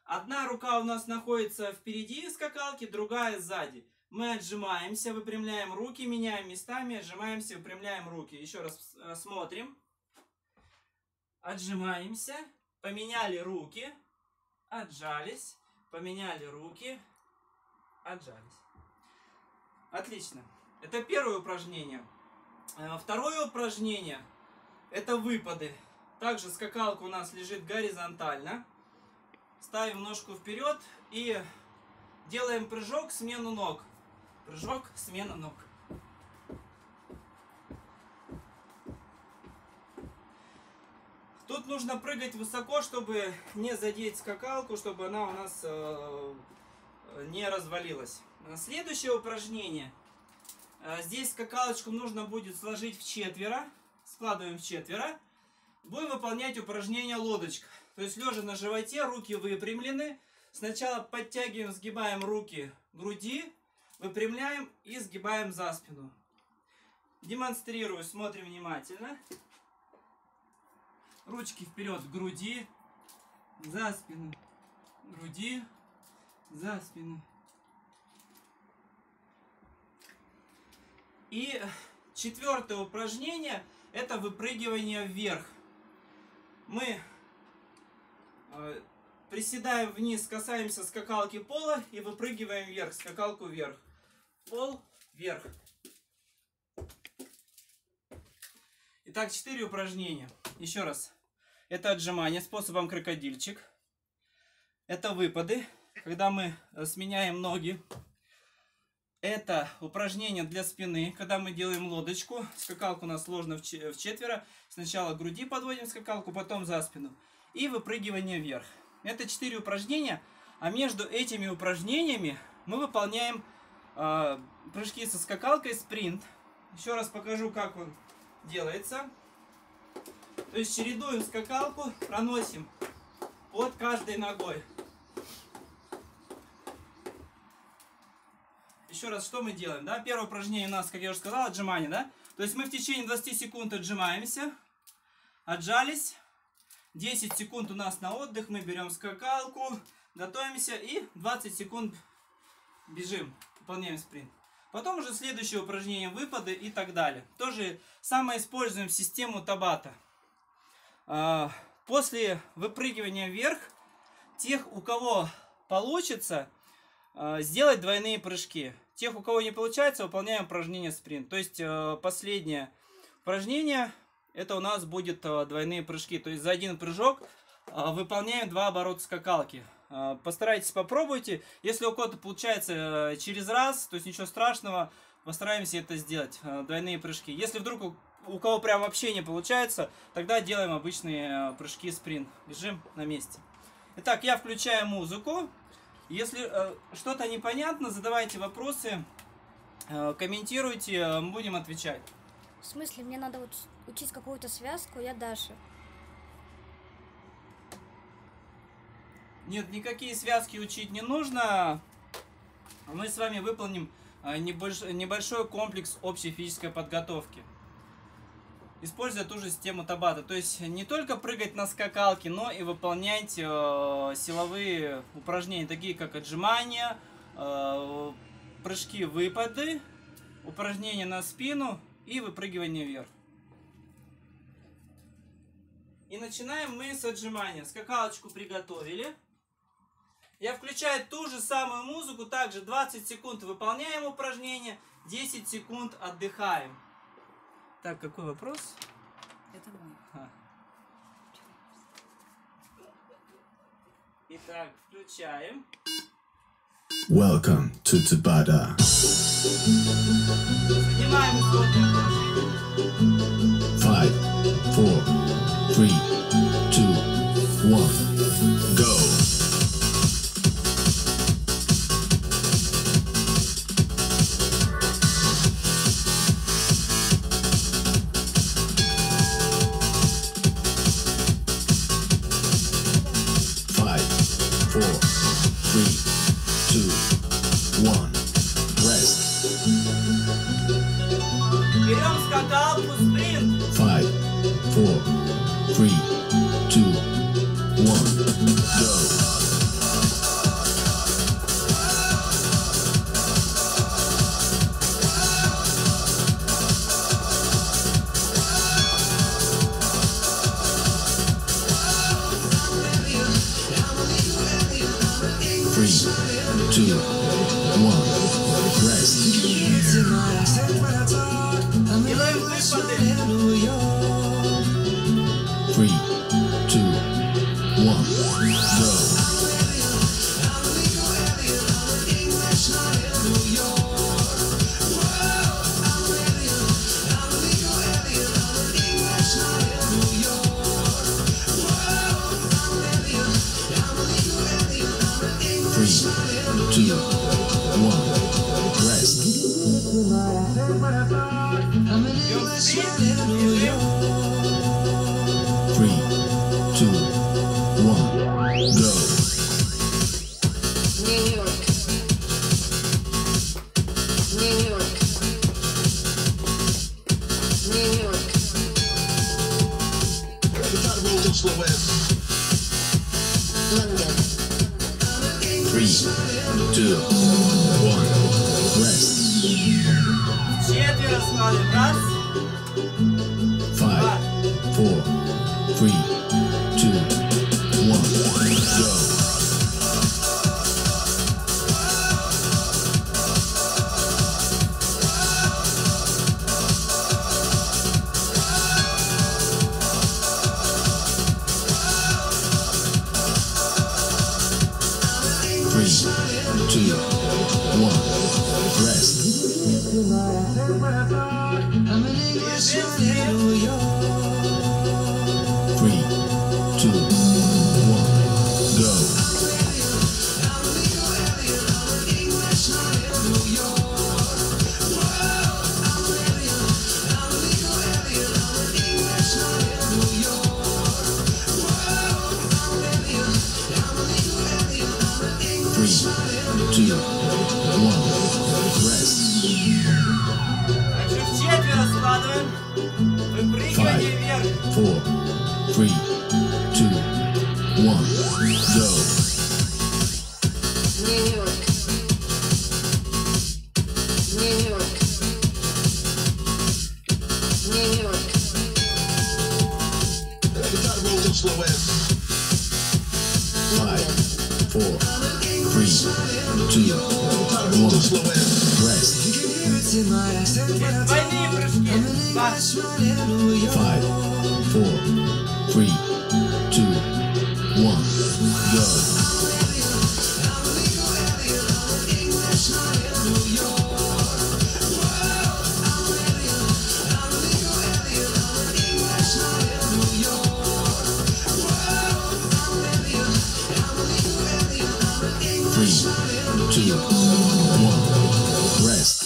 Speaker 2: Одна рука у нас находится впереди скакалки, другая сзади. Мы отжимаемся, выпрямляем руки, меняем местами, отжимаемся, выпрямляем руки. Еще раз смотрим. Отжимаемся, поменяли руки, отжались, поменяли руки, отжались. Отлично. Это первое упражнение. Второе упражнение – это выпады. Также скакалка у нас лежит горизонтально. Ставим ножку вперед и делаем прыжок, смену ног. Прыжок, смена ног. Тут нужно прыгать высоко, чтобы не задеть скакалку, чтобы она у нас э, не развалилась. Следующее упражнение. Здесь скакалочку нужно будет сложить в четверо. Складываем в четверо. Будем выполнять упражнение лодочка. То есть лежа на животе, руки выпрямлены. Сначала подтягиваем, сгибаем руки к груди, выпрямляем и сгибаем за спину. Демонстрирую, смотрим внимательно. Ручки вперед к груди, за спину, груди, за спину. И четвертое упражнение – это выпрыгивание вверх. Мы э, приседаем вниз, касаемся скакалки пола и выпрыгиваем вверх, скакалку вверх. Пол, вверх. Итак, четыре упражнения. Еще раз. Это отжимание способом крокодильчик. Это выпады, когда мы сменяем ноги. Это упражнение для спины, когда мы делаем лодочку. Скакалку у нас сложно в четверо. Сначала к груди подводим скакалку, потом за спину. И выпрыгивание вверх. Это четыре упражнения. А между этими упражнениями мы выполняем э, прыжки со скакалкой, спринт. Еще раз покажу, как он делается. То есть чередуем скакалку, проносим под каждой ногой. Еще раз, что мы делаем? Да? Первое упражнение у нас, как я уже сказал, отжимание. Да? То есть мы в течение двадцати секунд отжимаемся, отжались. десять секунд у нас на отдых, мы берем скакалку, готовимся и двадцать секунд бежим, выполняем спринт. Потом уже следующее упражнение, выпады и так далее. Тоже самое используем систему Табата. После выпрыгивания вверх, тех, у кого получится, сделать двойные прыжки. Тех, у кого не получается, выполняем упражнение спринт. То есть последнее упражнение, это у нас будет двойные прыжки. То есть за один прыжок выполняем два оборота скакалки. Постарайтесь, попробуйте. Если у кого-то получается через раз, то есть ничего страшного, постараемся это сделать. Двойные прыжки. Если вдруг у, у кого прям вообще не получается, тогда делаем обычные прыжки спринт. Бежим на месте. Итак, я включаю музыку. Если э, что-то непонятно, задавайте вопросы, э, комментируйте, мы будем отвечать.
Speaker 1: В смысле, мне надо вот учить какую-то связку, я Даша.
Speaker 2: Нет, никакие связки учить не нужно. Мы с вами выполним э, небольш, небольшой комплекс общей физической подготовки, используя ту же систему Табата. То есть не только прыгать на скакалке, но и выполнять э, силовые упражнения, такие как отжимания, э, прыжки, выпады, упражнения на спину и выпрыгивание вверх. И начинаем мы с отжимания. Скакалочку приготовили. Я включаю ту же самую музыку, также двадцать секунд выполняем упражнение, десять секунд отдыхаем. Так, какой вопрос?
Speaker 5: Это мой.
Speaker 2: А. Итак, включаем.
Speaker 3: Welcome to Tabata.
Speaker 2: Занимаем исходное положение.
Speaker 3: Five, four, three, two, one, go.
Speaker 2: Берем скакалку, спринт.
Speaker 3: Five, four, three, two, one, go.
Speaker 2: Бьем спринт, бежим.
Speaker 3: Three, two, one, go.
Speaker 4: Нью-Йорк. Нью-Йорк. Нью-Йорк. Лондон.
Speaker 3: Three, two, one, rest.
Speaker 2: Четверо складываем. Раз,
Speaker 3: Five, four, three, two, one, go. Three, two, one, rest.
Speaker 2: бежим, бежим.
Speaker 3: Three, two, one, go. Three, two, one, rest.
Speaker 2: Также в четверо складываем. Выпрыгивание вверх.
Speaker 3: Four, three, two, one, go.
Speaker 4: Нью-Йорк. Нью-Йорк. Нью-Йорк.
Speaker 3: Five, four, three, two, one, rest.
Speaker 2: Двойные прыжки. Два.
Speaker 3: Five, four, three, two, one, go. Three, two, one, rest.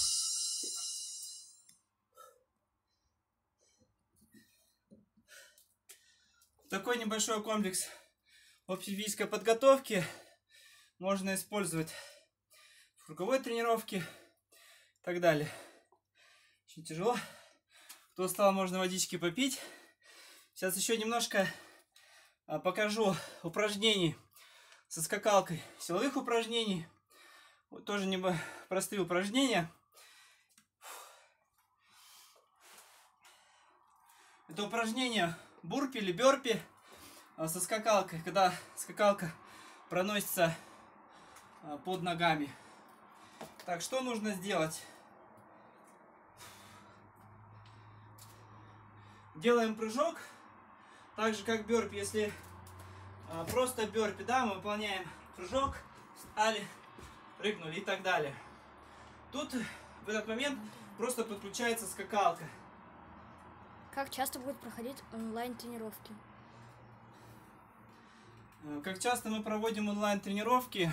Speaker 2: Такой небольшой комплекс общефизической подготовки можно использовать в круговой тренировке и так далее. Очень тяжело. Кто устал, можно водички попить. Сейчас еще немножко а, покажу упражнений со скакалкой, силовых упражнений. Вот тоже не простые упражнения. Это упражнение бурпи или бёрпи а, со скакалкой, когда скакалка проносится а, под ногами. Так, что нужно сделать? Делаем прыжок, так же как бёрпи. Если а, просто бёрпи, да, мы выполняем прыжок, встали, прыгнули и так далее. Тут в этот момент просто подключается скакалка.
Speaker 1: Как часто будут проходить онлайн-тренировки?
Speaker 2: Как часто мы проводим онлайн-тренировки?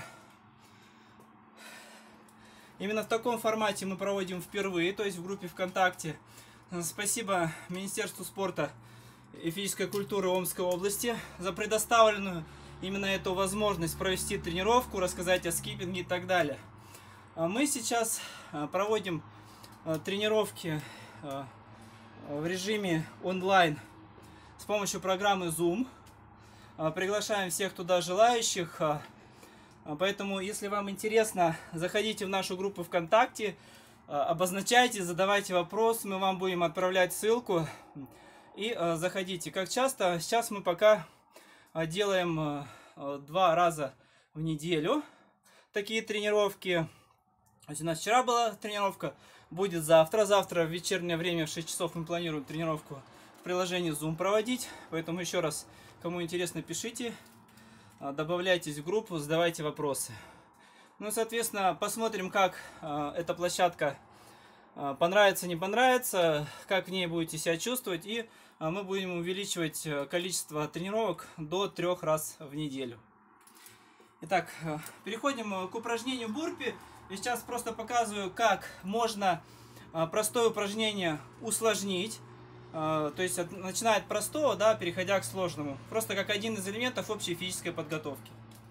Speaker 2: Именно в таком формате мы проводим впервые, то есть в группе ВКонтакте. Спасибо Министерству спорта и физической культуры Омской области за предоставленную именно эту возможность провести тренировку, рассказать о скиппинге и так далее. Мы сейчас проводим тренировки в режиме онлайн с помощью программы Zoom. Приглашаем всех туда желающих. Поэтому, если вам интересно, заходите в нашу группу ВКонтакте, обозначайте, задавайте вопрос, мы вам будем отправлять ссылку и заходите. Как часто? Сейчас мы пока делаем два раза в неделю такие тренировки. У нас вчера была тренировка, будет завтра. Завтра в вечернее время в шесть часов мы планируем тренировку в приложении Zoom проводить. Поэтому еще раз, кому интересно, пишите, добавляйтесь в группу, задавайте вопросы. Ну, соответственно, посмотрим, как эта площадка понравится, не понравится, как в ней будете себя чувствовать. И мы будем увеличивать количество тренировок до трех раз в неделю. Итак, переходим к упражнению бурпи. И сейчас просто показываю, как можно а, простое упражнение усложнить. А, то есть от, начиная от простого, да, переходя к сложному. Просто как один из элементов общей физической подготовки.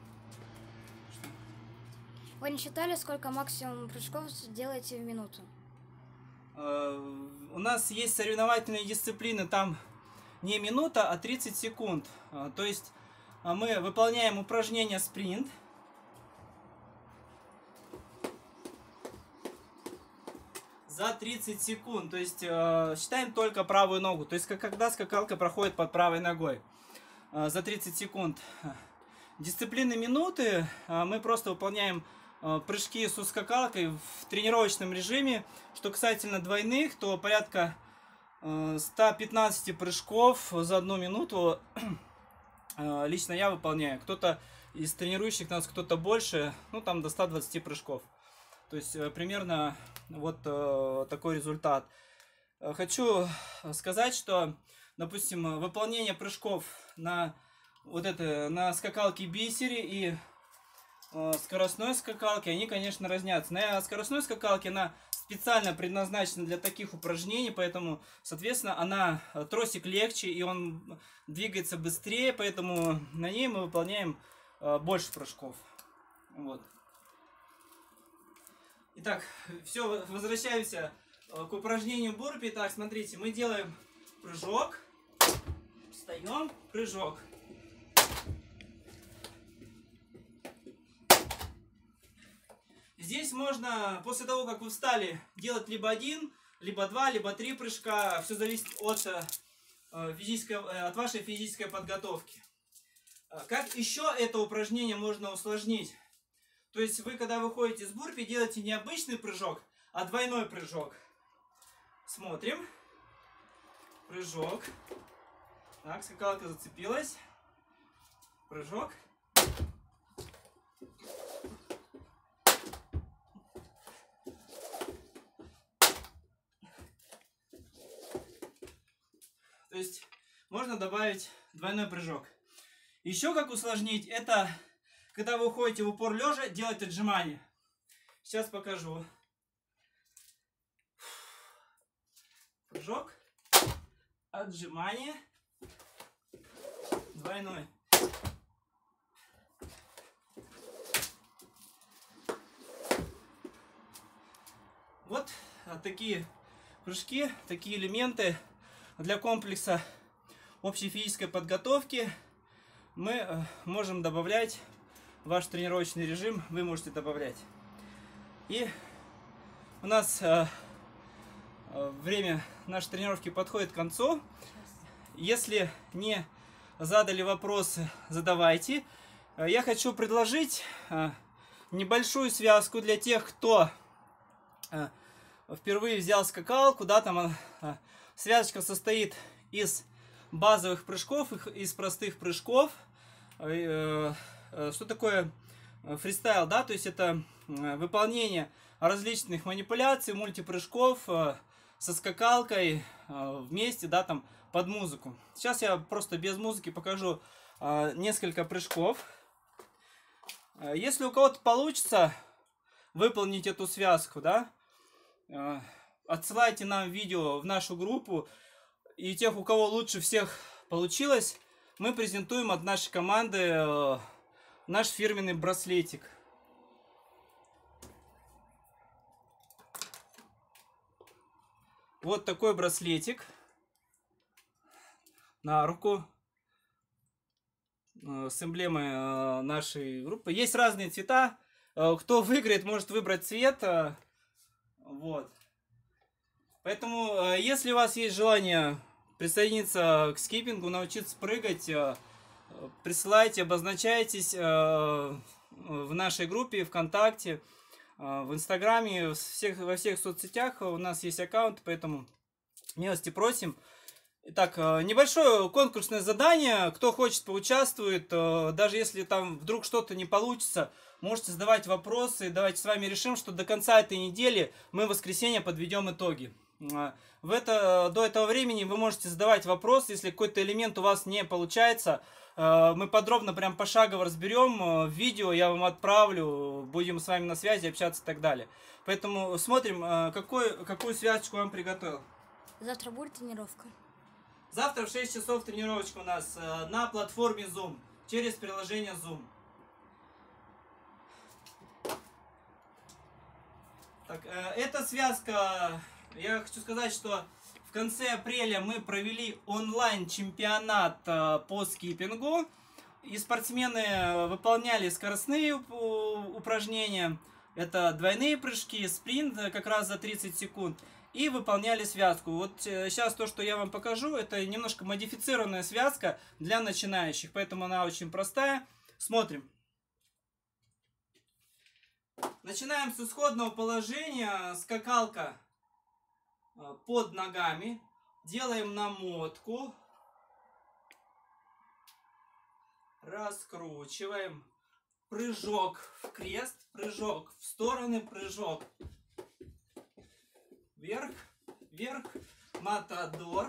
Speaker 1: Вы не считали, сколько максимум прыжков делаете в минуту?
Speaker 2: А, у нас есть соревновательные дисциплины, там не минута, а тридцать секунд. А, то есть а, мы выполняем упражнение спринт. За тридцать секунд, то есть э, считаем только правую ногу, то есть как, когда скакалка проходит под правой ногой, э, за тридцать секунд. Дисциплины минуты, э, мы просто выполняем э, прыжки со скакалкой в тренировочном режиме. Что касательно двойных, то порядка э, ста пятнадцати прыжков за одну минуту э, лично я выполняю. Кто-то из тренирующих нас, кто-то больше, ну там до ста двадцати прыжков. То есть э, примерно вот э, такой результат. Хочу сказать, что, допустим, выполнение прыжков на вот это на скакалке бисере и э, скоростной скакалке, они, конечно, разнятся. На скоростной скакалке она специально предназначена для таких упражнений, поэтому, соответственно, она тросик легче и он двигается быстрее, поэтому на ней мы выполняем э, больше прыжков. Вот. Итак, все, возвращаемся к упражнению бурпи. Так, смотрите, мы делаем прыжок, встаем, прыжок. Здесь можно, после того, как вы встали, делать либо один, либо два, либо три прыжка. Все зависит от, физической, от вашей физической подготовки. Как еще это упражнение можно усложнить? То есть вы, когда выходите с бурпи, делаете не обычный прыжок, а двойной прыжок. Смотрим. Прыжок. Так, скакалка зацепилась. Прыжок. То есть можно добавить двойной прыжок. Еще как усложнить, это когда вы уходите в упор лежа, делать отжимания. Сейчас покажу. Прыжок. Отжимание. Двойной. Вот такие прыжки, такие элементы для комплекса общей физической подготовки мы можем добавлять. Ваш тренировочный режим вы можете добавлять. И у нас э, время нашей тренировки подходит к концу. Если не задали вопросы, задавайте. Я хочу предложить э, небольшую связку для тех, кто э, впервые взял скакалку. Да, там э, связочка состоит из базовых прыжков, из простых прыжков. Э, Что такое фристайл, да, то есть это выполнение различных манипуляций, мультипрыжков со скакалкой вместе, да, там под музыку. Сейчас я просто без музыки покажу несколько прыжков. Если у кого-то получится выполнить эту связку, да, отсылайте нам видео в нашу группу, и тех, у кого лучше всех получилось, мы презентуем от нашей команды наш фирменный браслетик. Вот такой браслетик на руку с эмблемой нашей группы. Есть разные цвета. Кто выиграет, может выбрать цвет. Вот. Поэтому, если у вас есть желание присоединиться к скиппингу, научиться прыгать, присылайте, обозначайтесь в нашей группе ВКонтакте, в Инстаграме, во всех, во всех соцсетях у нас есть аккаунт, поэтому милости просим. Итак, небольшое конкурсное задание. Кто хочет, поучаствует. Даже если там вдруг что-то не получится, можете задавать вопросы. Давайте с вами решим, что до конца этой недели мы в воскресенье подведем итоги. В это, до этого времени вы можете задавать вопросы, если какой-то элемент у вас не получается. Мы подробно, прям пошагово разберем. Видео я вам отправлю, будем с вами на связи, общаться и так далее. Поэтому смотрим, какой, какую связочку вам приготовил.
Speaker 1: Завтра будет тренировка.
Speaker 2: Завтра в шесть часов тренировочка у нас на платформе Zoom, через приложение Zoom. Так, эта связка, я хочу сказать, что в конце апреля мы провели онлайн-чемпионат по скиппингу. И спортсмены выполняли скоростные упражнения. Это двойные прыжки, спринт как раз за тридцать секунд. И выполняли связку. Вот сейчас то, что я вам покажу, это немножко модифицированная связка для начинающих. Поэтому она очень простая. Смотрим. Начинаем с исходного положения. Скакалка под ногами. Делаем намотку. Раскручиваем. Прыжок в крест. Прыжок в стороны. Прыжок вверх. Вверх. Матадор.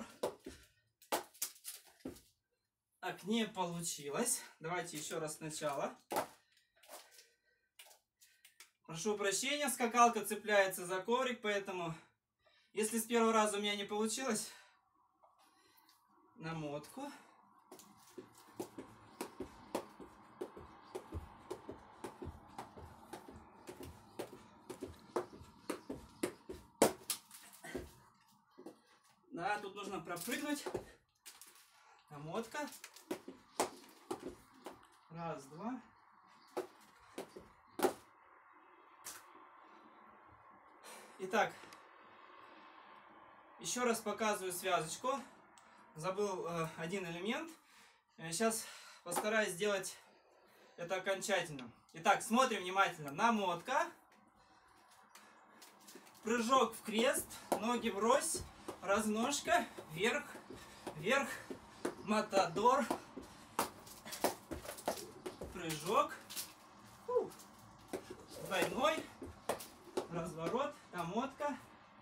Speaker 2: Так, не получилось. Давайте еще раз сначала. Прошу прощения, скакалка цепляется за коврик, поэтому, если с первого раза у меня не получилось, намотку. Да, тут нужно пропрыгнуть. Намотка. Раз, два. Итак, еще раз показываю связочку. Забыл э, один элемент. Сейчас постараюсь сделать это окончательно. Итак, смотрим внимательно. Намотка. Прыжок в крест. Ноги врозь. Разножка. Вверх. Вверх. Матадор. Прыжок. Фу. Двойной. Разворот. Намотка.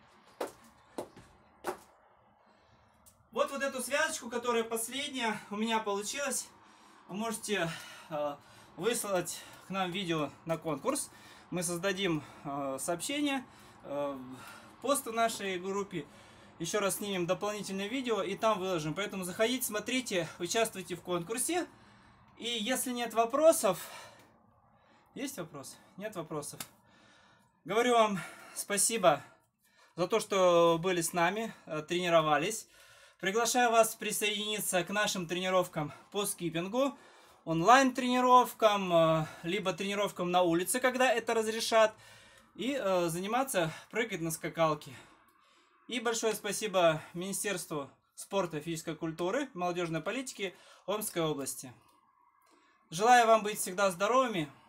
Speaker 2: Вот вот эту связочку, которая последняя у меня получилась, вы можете э, выслать к нам видео на конкурс. Мы создадим э, сообщение, э, пост в нашей группе. Еще раз снимем дополнительное видео и там выложим. Поэтому заходите, смотрите, участвуйте в конкурсе. И если нет вопросов... Есть вопрос? Нет вопросов. Говорю вам спасибо за то, что были с нами, тренировались. Приглашаю вас присоединиться к нашим тренировкам по скиппингу, онлайн-тренировкам, либо тренировкам на улице, когда это разрешат, и заниматься, прыгать на скакалке. И большое спасибо Министерству спорта, физической культуры, молодежной политики Омской области. Желаю вам быть всегда здоровыми,